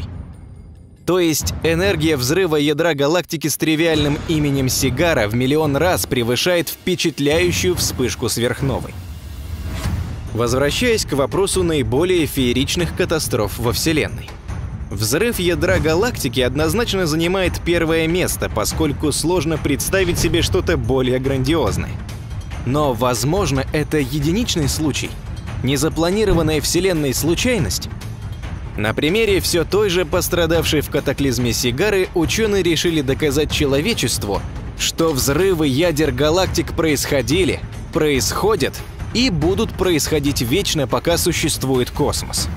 То есть энергия взрыва ядра галактики с тривиальным именем Сигара в миллион раз превышает впечатляющую вспышку сверхновой. Возвращаясь к вопросу наиболее фееричных катастроф во Вселенной. Взрыв ядра галактики однозначно занимает первое место, поскольку сложно представить себе что-то более грандиозное. Но, возможно, это единичный случай, незапланированная Вселенной случайность. На примере все той же пострадавшей в катаклизме сигары ученые решили доказать человечеству, что взрывы ядер галактик происходили, происходят и будут происходить вечно, пока существует космос.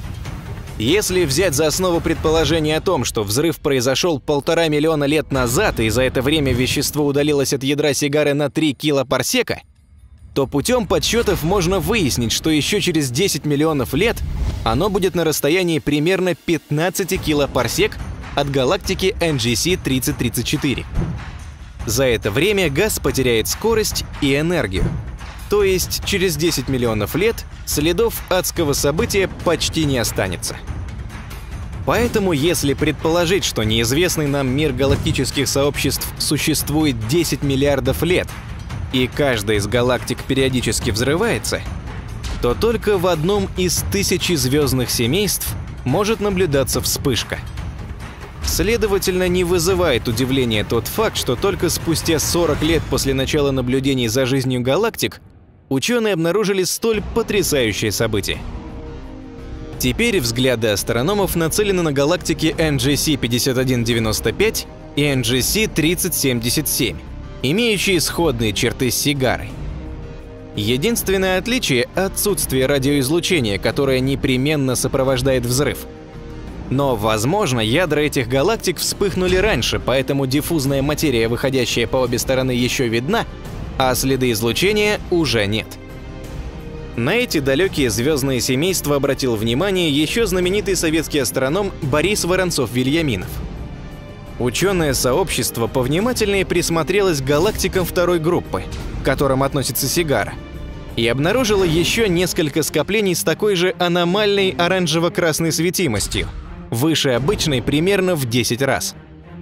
Если взять за основу предположение о том, что взрыв произошел полтора миллиона лет назад, и за это время вещество удалилось от ядра сигары на три килопарсека, то путем подсчетов можно выяснить, что еще через десять миллионов лет оно будет на расстоянии примерно пятнадцати килопарсек от галактики эн джи си тридцать тридцать четыре. За это время газ потеряет скорость и энергию. То есть через десять миллионов лет следов адского события почти не останется. Поэтому, если предположить, что неизвестный нам мир галактических сообществ существует десять миллиардов лет, и каждая из галактик периодически взрывается, то только в одном из тысячи звездных семейств может наблюдаться вспышка. Следовательно, не вызывает удивления тот факт, что только спустя сорок лет после начала наблюдений за жизнью галактик ученые обнаружили столь потрясающее событие. Теперь взгляды астрономов нацелены на галактики эн джи си пятьдесят один девяносто пять и эн джи си тридцать семьдесят семь, имеющие сходные черты с сигарой. Единственное отличие – отсутствие радиоизлучения, которое непременно сопровождает взрыв. Но, возможно, ядра этих галактик вспыхнули раньше, поэтому диффузная материя, выходящая по обе стороны, еще видна, а следы излучения уже нет. На эти далекие звездные семейства обратил внимание еще знаменитый советский астроном Борис Воронцов-Вильяминов. Ученое сообщество повнимательнее присмотрелось к галактикам второй группы, к которым относится сигара, и обнаружило еще несколько скоплений с такой же аномальной оранжево-красной светимостью, выше обычной примерно в десять раз.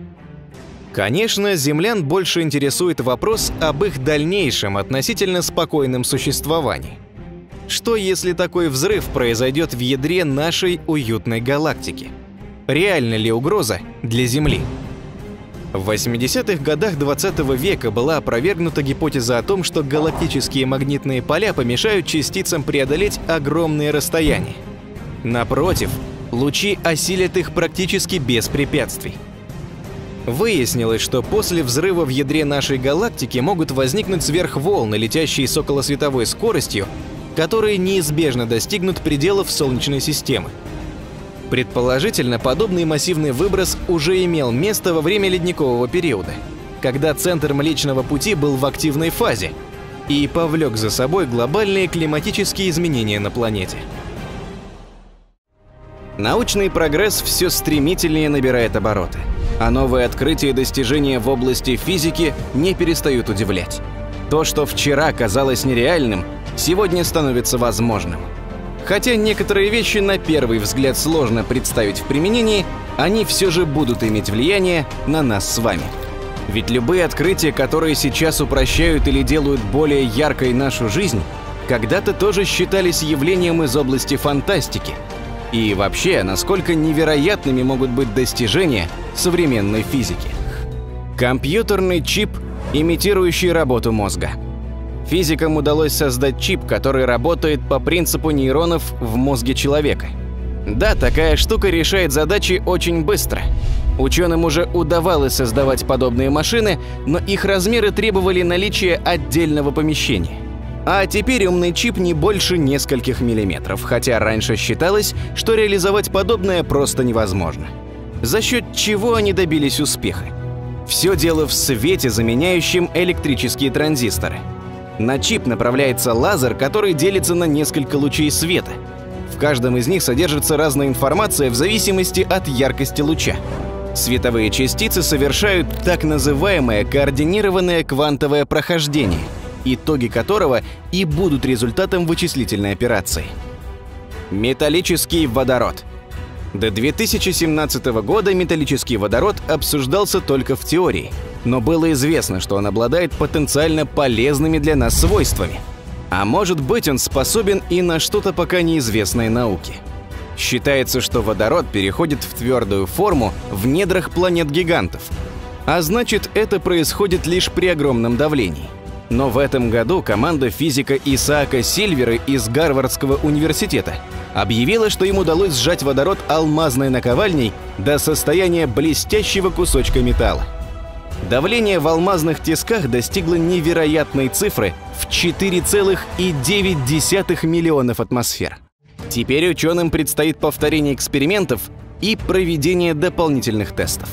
Конечно, землян больше интересует вопрос об их дальнейшем относительно спокойном существовании. Что если такой взрыв произойдет в ядре нашей уютной галактики? Реальна ли угроза для Земли? В восьмидесятых годах двадцатого века была опровергнута гипотеза о том, что галактические магнитные поля помешают частицам преодолеть огромные расстояния. Напротив, лучи осилят их практически без препятствий. Выяснилось, что после взрыва в ядре нашей галактики могут возникнуть сверхволны, летящие с околосветовой скоростью, которые неизбежно достигнут пределов Солнечной системы. Предположительно, подобный массивный выброс уже имел место во время ледникового периода, когда центр Млечного Пути был в активной фазе и повлек за собой глобальные климатические изменения на планете. Научный прогресс все стремительнее набирает обороты, а новые открытия и достижения в области физики не перестают удивлять. То, что вчера казалось нереальным, сегодня становится возможным. Хотя некоторые вещи на первый взгляд сложно представить в применении, они все же будут иметь влияние на нас с вами. Ведь любые открытия, которые сейчас упрощают или делают более яркой нашу жизнь, когда-то тоже считались явлением из области фантастики. И вообще, насколько невероятными могут быть достижения современной физики. Компьютерный чип, имитирующий работу мозга. Физикам удалось создать чип, который работает по принципу нейронов в мозге человека. Да, такая штука решает задачи очень быстро. Ученым уже удавалось создавать подобные машины, но их размеры требовали наличия отдельного помещения. А теперь умный чип не больше нескольких миллиметров, хотя раньше считалось, что реализовать подобное просто невозможно. За счет чего они добились успеха? Все дело в свете, заменяющем электрические транзисторы. На чип направляется лазер, который делится на несколько лучей света. В каждом из них содержится разная информация в зависимости от яркости луча. Световые частицы совершают так называемое координированное квантовое прохождение, итоги которого и будут результатом вычислительной операции. Металлический водород. До две тысячи семнадцатого года металлический водород обсуждался только в теории, но было известно, что он обладает потенциально полезными для нас свойствами. А может быть, он способен и на что-то пока неизвестное науке. Считается, что водород переходит в твердую форму в недрах планет-гигантов. А значит, это происходит лишь при огромном давлении. Но в этом году команда физика Исаака Сильвера из Гарвардского университета объявило, что им удалось сжать водород алмазной наковальней до состояния блестящего кусочка металла. Давление в алмазных тисках достигло невероятной цифры в четыре целых девять десятых миллионов атмосфер. Теперь ученым предстоит повторение экспериментов и проведение дополнительных тестов.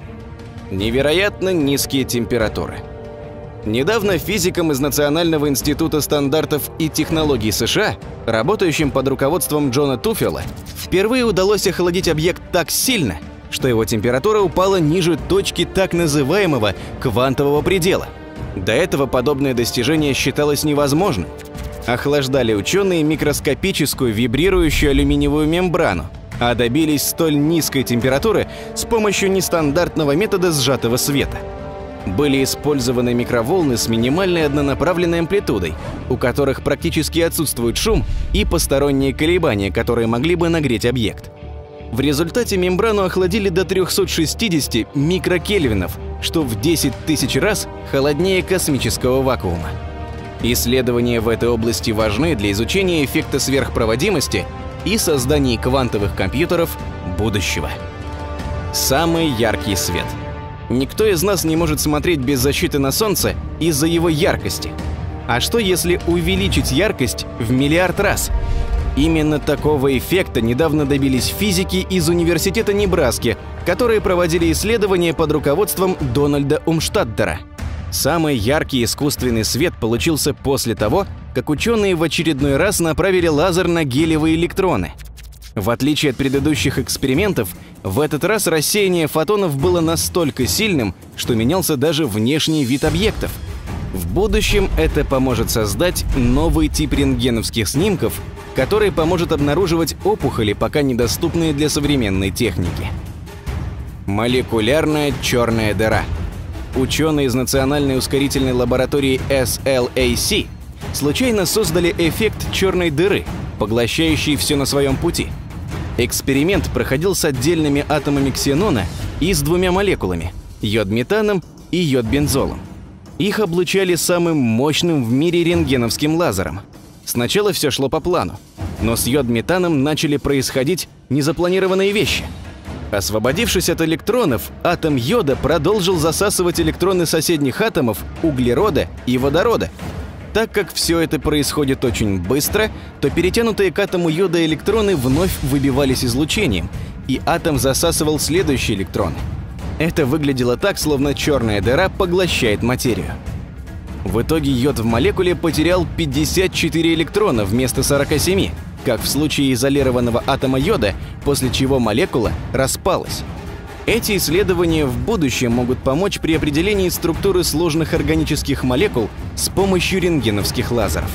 Невероятно низкие температуры. Недавно физикам из Национального института стандартов и технологий США, работающим под руководством Джона Туфела, впервые удалось охладить объект так сильно, что его температура упала ниже точки так называемого квантового предела. До этого подобное достижение считалось невозможным. Охлаждали ученые микроскопическую вибрирующую алюминиевую мембрану, а добились столь низкой температуры с помощью нестандартного метода сжатого света. Были использованы микроволны с минимальной однонаправленной амплитудой, у которых практически отсутствует шум и посторонние колебания, которые могли бы нагреть объект. В результате мембрану охладили до трёхсот шестидесяти микрокельвинов, что в десять тысяч раз холоднее космического вакуума. Исследования в этой области важны для изучения эффекта сверхпроводимости и создания квантовых компьютеров будущего. Самый яркий свет. Никто из нас не может смотреть без защиты на солнце из-за его яркости. А что если увеличить яркость в миллиард раз? Именно такого эффекта недавно добились физики из Университета Небраски, которые проводили исследования под руководством Дональда Умштадтера. Самый яркий искусственный свет получился после того, как ученые в очередной раз направили лазер на гелиевые электроны. В отличие от предыдущих экспериментов, в этот раз рассеяние фотонов было настолько сильным, что менялся даже внешний вид объектов. В будущем это поможет создать новый тип рентгеновских снимков, который поможет обнаруживать опухоли, пока недоступные для современной техники. Молекулярная черная дыра. Ученые из Национальной ускорительной лаборатории эс эл эй си случайно создали эффект черной дыры, поглощающей все на своем пути. Эксперимент проходил с отдельными атомами ксенона и с двумя молекулами – йод-метаном и йод-бензолом. Их облучали самым мощным в мире рентгеновским лазером. Сначала все шло по плану, но с йод-метаном начали происходить незапланированные вещи. Освободившись от электронов, атом йода продолжил засасывать электроны соседних атомов углерода и водорода. Так как все это происходит очень быстро, то перетянутые к атому йода электроны вновь выбивались излучением, и атом засасывал следующие электроны. Это выглядело так, словно черная дыра поглощает материю. В итоге йод в молекуле потерял пятьдесят четыре электрона вместо сорока семи, как в случае изолированного атома йода, после чего молекула распалась. Эти исследования в будущем могут помочь при определении структуры сложных органических молекул с помощью рентгеновских лазеров.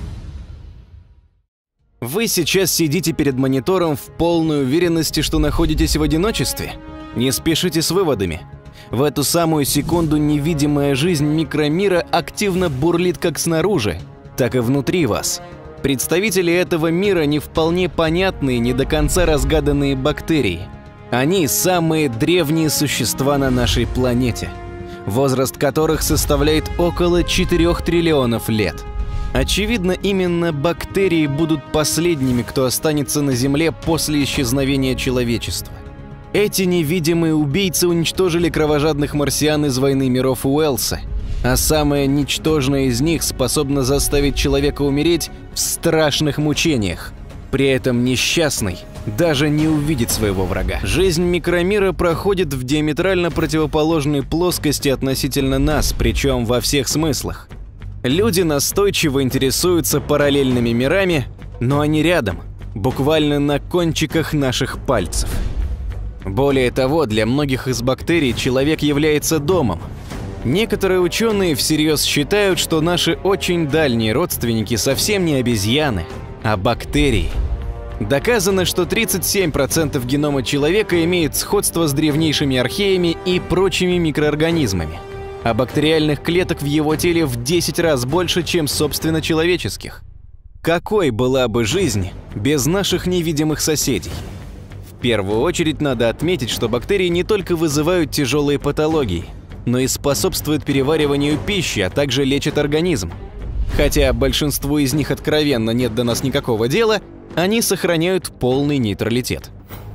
Вы сейчас сидите перед монитором в полной уверенности, что находитесь в одиночестве? Не спешите с выводами. В эту самую секунду невидимая жизнь микромира активно бурлит как снаружи, так и внутри вас. Представители этого мира не вполне понятные, не до конца разгаданные бактерии. Они самые древние существа на нашей планете, возраст которых составляет около четырёх триллионов лет. Очевидно, именно бактерии будут последними, кто останется на Земле после исчезновения человечества. Эти невидимые убийцы уничтожили кровожадных марсиан из «Войны миров» Уэллса, а самая ничтожная из них способна заставить человека умереть в страшных мучениях. При этом несчастный даже не увидит своего врага. Жизнь микромира проходит в диаметрально противоположной плоскости относительно нас, причем во всех смыслах. Люди настойчиво интересуются параллельными мирами, но они рядом, буквально на кончиках наших пальцев. Более того, для многих из бактерий человек является домом. Некоторые ученые всерьез считают, что наши очень дальние родственники совсем не обезьяны, а бактерии. Доказано, что тридцать семь процентов генома человека имеет сходство с древнейшими археями и прочими микроорганизмами, а бактериальных клеток в его теле в десять раз больше, чем собственно человеческих. Какой была бы жизнь без наших невидимых соседей? В первую очередь надо отметить, что бактерии не только вызывают тяжелые патологии, но и способствуют перевариванию пищи, а также лечат организм. Хотя большинству из них откровенно нет до нас никакого дела, они сохраняют полный нейтралитет.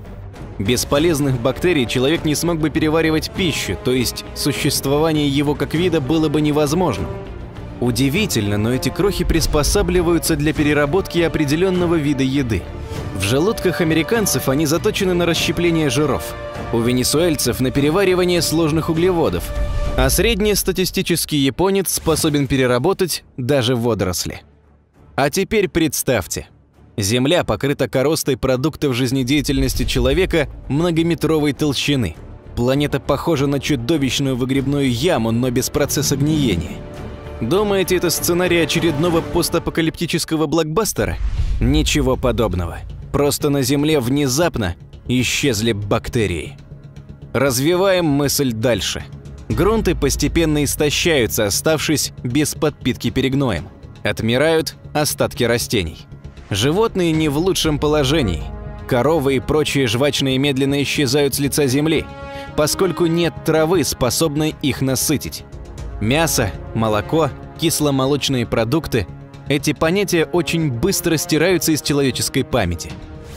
Без полезных бактерий человек не смог бы переваривать пищу, то есть существование его как вида было бы невозможно. Удивительно, но эти крохи приспосабливаются для переработки определенного вида еды. В желудках американцев они заточены на расщепление жиров, у венесуэльцев на переваривание сложных углеводов, а среднестатистический японец способен переработать даже водоросли. А теперь представьте. Земля покрыта коростой продуктов жизнедеятельности человека многометровой толщины. Планета похожа на чудовищную выгребную яму, но без процесса гниения. Думаете, это сценарий очередного постапокалиптического блокбастера? Ничего подобного. Просто на Земле внезапно исчезли бактерии. Развиваем мысль дальше. Грунты постепенно истощаются, оставшись без подпитки перегноем. Отмирают остатки растений. Животные не в лучшем положении. Коровы и прочие жвачные медленно исчезают с лица земли, поскольку нет травы, способной их насытить. Мясо, молоко, кисломолочные продукты – эти понятия очень быстро стираются из человеческой памяти.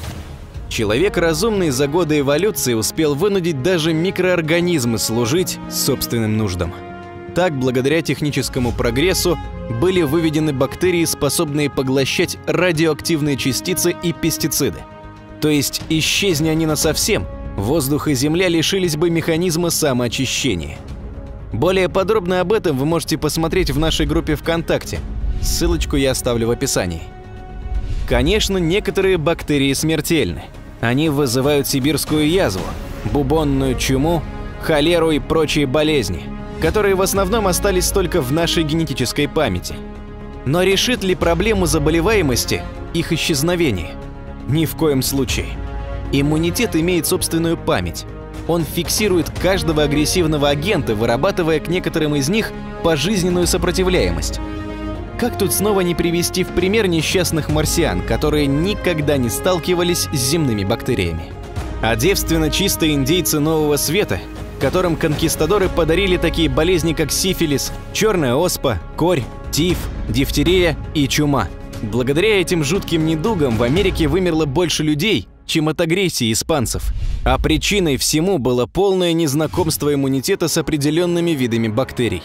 Человек разумный за годы эволюции успел вынудить даже микроорганизмы служить собственным нуждам. Так, благодаря техническому прогрессу, были выведены бактерии, способные поглощать радиоактивные частицы и пестициды. То есть, исчезни они насовсем, воздух и земля лишились бы механизма самоочищения. Более подробно об этом вы можете посмотреть в нашей группе ВКонтакте. Ссылочку я оставлю в описании. Конечно, некоторые бактерии смертельны. Они вызывают сибирскую язву, бубонную чуму, холеру и прочие болезни, которые в основном остались только в нашей генетической памяти. Но решит ли проблему заболеваемости их исчезновение? Ни в коем случае. Иммунитет имеет собственную память. Он фиксирует каждого агрессивного агента, вырабатывая к некоторым из них пожизненную сопротивляемость. Как тут снова не привести в пример несчастных марсиан, которые никогда не сталкивались с земными бактериями? А девственно чистые индейцы Нового Света, которым конкистадоры подарили такие болезни, как сифилис, черная оспа, корь, тиф, дифтерия и чума. Благодаря этим жутким недугам в Америке вымерло больше людей, чем от агрессии испанцев. А причиной всему было полное незнакомство иммунитета с определенными видами бактерий.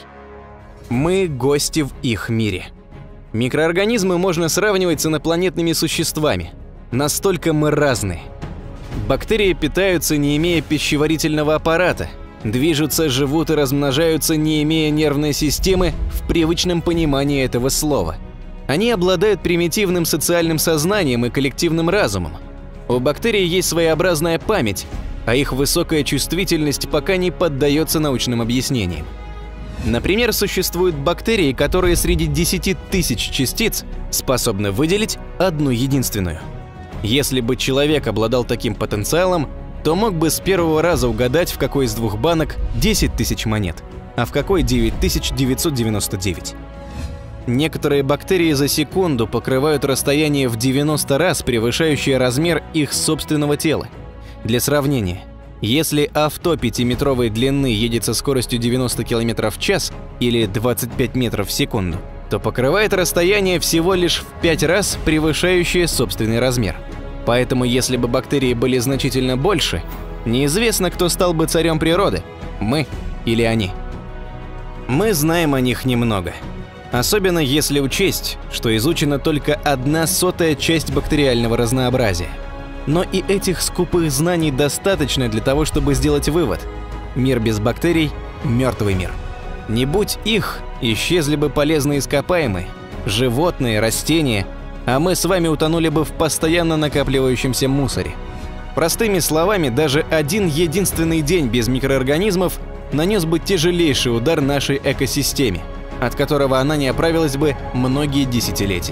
Мы гости в их мире. Микроорганизмы можно сравнивать с инопланетными существами. Настолько мы разные. Бактерии питаются, не имея пищеварительного аппарата, движутся, живут и размножаются, не имея нервной системы в привычном понимании этого слова. Они обладают примитивным социальным сознанием и коллективным разумом. У бактерий есть своеобразная память, а их высокая чувствительность пока не поддается научным объяснениям. Например, существуют бактерии, которые среди десяти тысяч частиц способны выделить одну единственную. Если бы человек обладал таким потенциалом, то мог бы с первого раза угадать, в какой из двух банок десять тысяч монет, а в какой девять тысяч девятьсот девяносто девять. Некоторые бактерии за секунду покрывают расстояние в девяносто раз, превышающее размер их собственного тела. Для сравнения, если авто пятиметровой длины едет со скоростью девяносто километров в час или двадцать пять метров в секунду, то покрывает расстояние всего лишь в пять раз, превышающее собственный размер. Поэтому, если бы бактерии были значительно больше, неизвестно, кто стал бы царем природы – мы или они. Мы знаем о них немного. Особенно если учесть, что изучена только одна сотая часть бактериального разнообразия. Но и этих скупых знаний достаточно для того, чтобы сделать вывод: мир без бактерий – мертвый мир. Не будь их, исчезли бы полезные ископаемые, животные, растения, а мы с вами утонули бы в постоянно накапливающемся мусоре. Простыми словами, даже один единственный день без микроорганизмов нанес бы тяжелейший удар нашей экосистеме, от которого она не оправилась бы многие десятилетия.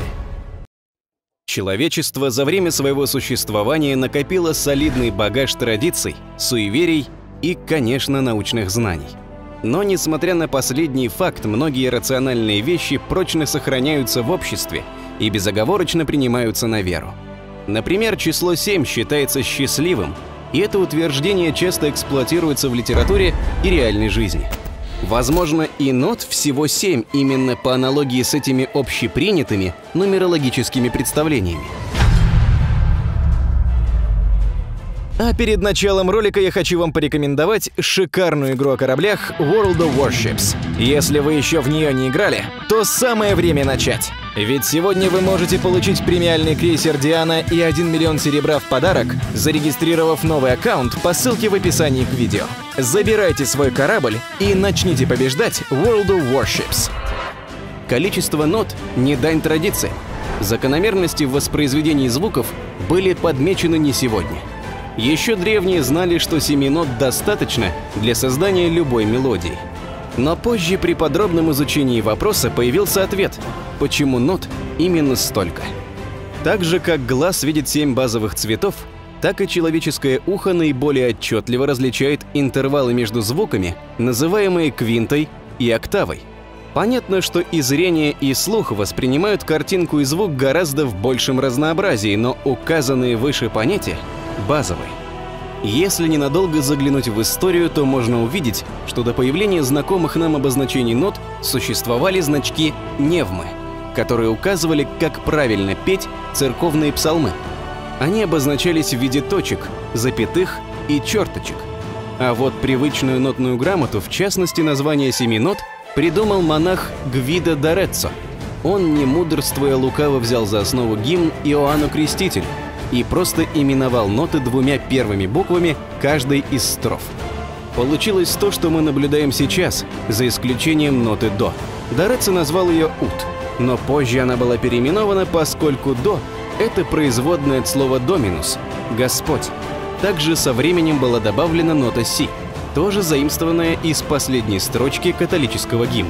Человечество за время своего существования накопило солидный багаж традиций, суеверий и, конечно, научных знаний. Но, несмотря на последний факт, многие рациональные вещи прочно сохраняются в обществе и безоговорочно принимаются на веру. Например, число семь считается счастливым, и это утверждение часто эксплуатируется в литературе и реальной жизни. Возможно, и нот всего семь, именно по аналогии с этими общепринятыми нумерологическими представлениями. А перед началом ролика я хочу вам порекомендовать шикарную игру о кораблях World of Warships. Если вы еще в нее не играли, то самое время начать. Ведь сегодня вы можете получить премиальный крейсер Диана и один миллион серебра в подарок, зарегистрировав новый аккаунт по ссылке в описании к видео. Забирайте свой корабль и начните побеждать World of Warships. Количество нот не дань традиции. Закономерности в воспроизведении звуков были подмечены не сегодня. Еще древние знали, что семи нот достаточно для создания любой мелодии. Но позже при подробном изучении вопроса появился ответ, почему нот именно столько. Так же, как глаз видит семь базовых цветов, так и человеческое ухо наиболее отчетливо различает интервалы между звуками, называемые квинтой и октавой. Понятно, что и зрение, и слух воспринимают картинку и звук гораздо в большем разнообразии, но указанные выше понятия базовые. Если ненадолго заглянуть в историю, то можно увидеть, что до появления знакомых нам обозначений нот существовали значки невмы, которые указывали, как правильно петь церковные псалмы. Они обозначались в виде точек, запятых и черточек. А вот привычную нотную грамоту, в частности название семи нот, придумал монах Гвидо д'Ареццо. Он, не мудрствуя, лукаво взял за основу гимн Иоанну Крестителю и просто именовал ноты двумя первыми буквами каждой из строф. Получилось то, что мы наблюдаем сейчас, за исключением ноты «до». д'Ареццо назвал ее «ут», но позже она была переименована, поскольку «до» — это производное от слова «доминус» — «Господь». Также со временем была добавлена нота «си», тоже заимствованная из последней строчки католического гимна.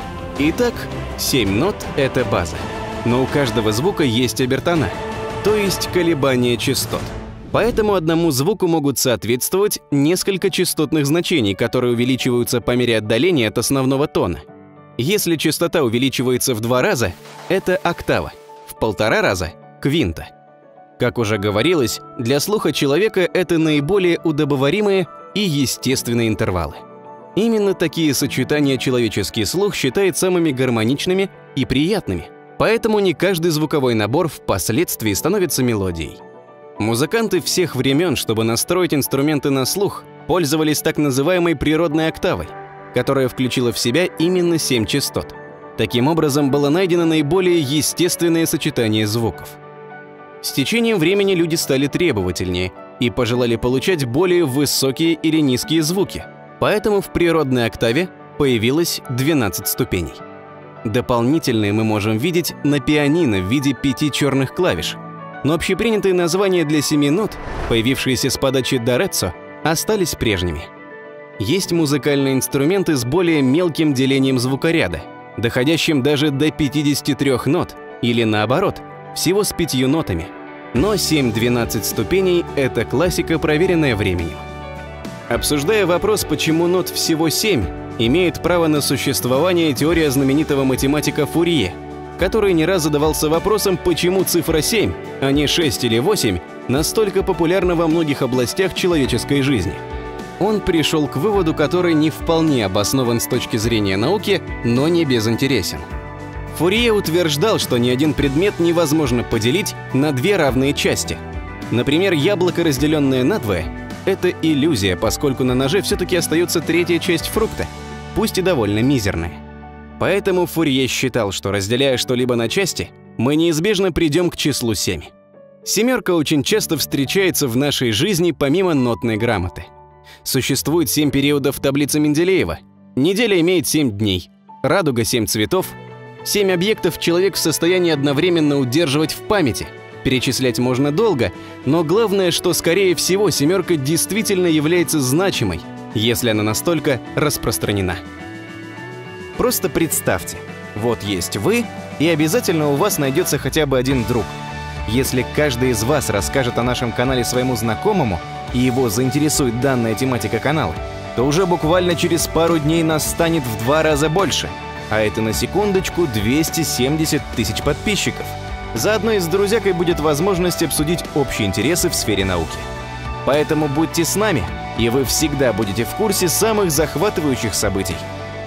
Итак, семь нот — это база, но у каждого звука есть обертона, то есть колебания частот. Поэтому одному звуку могут соответствовать несколько частотных значений, которые увеличиваются по мере отдаления от основного тона. Если частота увеличивается в два раза, это октава, в полтора раза – квинта. Как уже говорилось, для слуха человека это наиболее удобоваримые и естественные интервалы. Именно такие сочетания человеческий слух считает самыми гармоничными и приятными. Поэтому не каждый звуковой набор впоследствии становится мелодией. Музыканты всех времен, чтобы настроить инструменты на слух, пользовались так называемой природной октавой, которая включила в себя именно семь частот. Таким образом, было найдено наиболее естественное сочетание звуков. С течением времени люди стали требовательнее и пожелали получать более высокие или низкие звуки, поэтому в природной октаве появилось двенадцать ступеней. Дополнительные мы можем видеть на пианино в виде пяти черных клавиш, но общепринятые названия для семи нот, появившиеся с подачи д'Ареццо, остались прежними. Есть музыкальные инструменты с более мелким делением звукоряда, доходящим даже до пятидесяти трёх нот, или наоборот, всего с пятью нотами. Но семь-двенадцать ступеней – это классика, проверенная временем. Обсуждая вопрос, почему нот всего семь, имеет право на существование теория знаменитого математика Фурье, который не раз задавался вопросом, почему цифра семь, а не шесть или восемь, настолько популярна во многих областях человеческой жизни. Он пришел к выводу, который не вполне обоснован с точки зрения науки, но не безинтересен. Фурье утверждал, что ни один предмет невозможно поделить на две равные части. Например, яблоко, разделенное надвое, это иллюзия, поскольку на ноже все-таки остается третья часть фрукта, пусть и довольно мизерная. Поэтому Фурье считал, что, разделяя что-либо на части, мы неизбежно придем к числу семь. Семерка очень часто встречается в нашей жизни помимо нотной грамоты. Существует семь периодов таблицы Менделеева. Неделя имеет семь дней, радуга – семь цветов. Семь объектов человек в состоянии одновременно удерживать в памяти. Перечислять можно долго, но главное, что, скорее всего, семерка действительно является значимой, если она настолько распространена. Просто представьте, вот есть вы, и обязательно у вас найдется хотя бы один друг. Если каждый из вас расскажет о нашем канале своему знакомому, и его заинтересует данная тематика канала, то уже буквально через пару дней нас станет в два раза больше. А это на секундочку двести семьдесят тысяч подписчиков. Заодно и с друзьякой будет возможность обсудить общие интересы в сфере науки. Поэтому будьте с нами, и вы всегда будете в курсе самых захватывающих событий.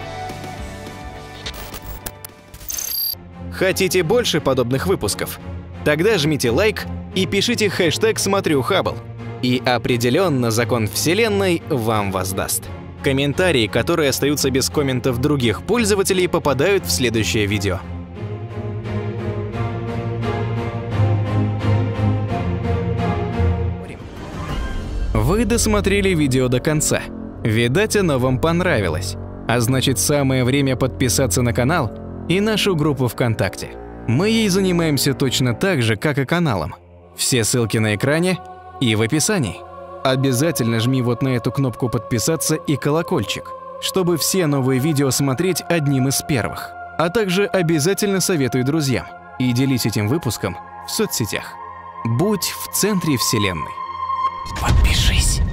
Хотите больше подобных выпусков? Тогда жмите лайк и пишите хэштег «Смотрю Хаббл». И определенно закон Вселенной вам воздаст. Комментарии, которые остаются без комментов других пользователей, попадают в следующее видео. Вы досмотрели видео до конца. Видать, оно вам понравилось. А значит, самое время подписаться на канал и нашу группу ВКонтакте. Мы ей занимаемся точно так же, как и каналом. Все ссылки на экране и в описании. Обязательно жми вот на эту кнопку «Подписаться» и колокольчик, чтобы все новые видео смотреть одним из первых. А также обязательно советуй друзьям и делись этим выпуском в соцсетях. Будь в центре Вселенной. Подпишись.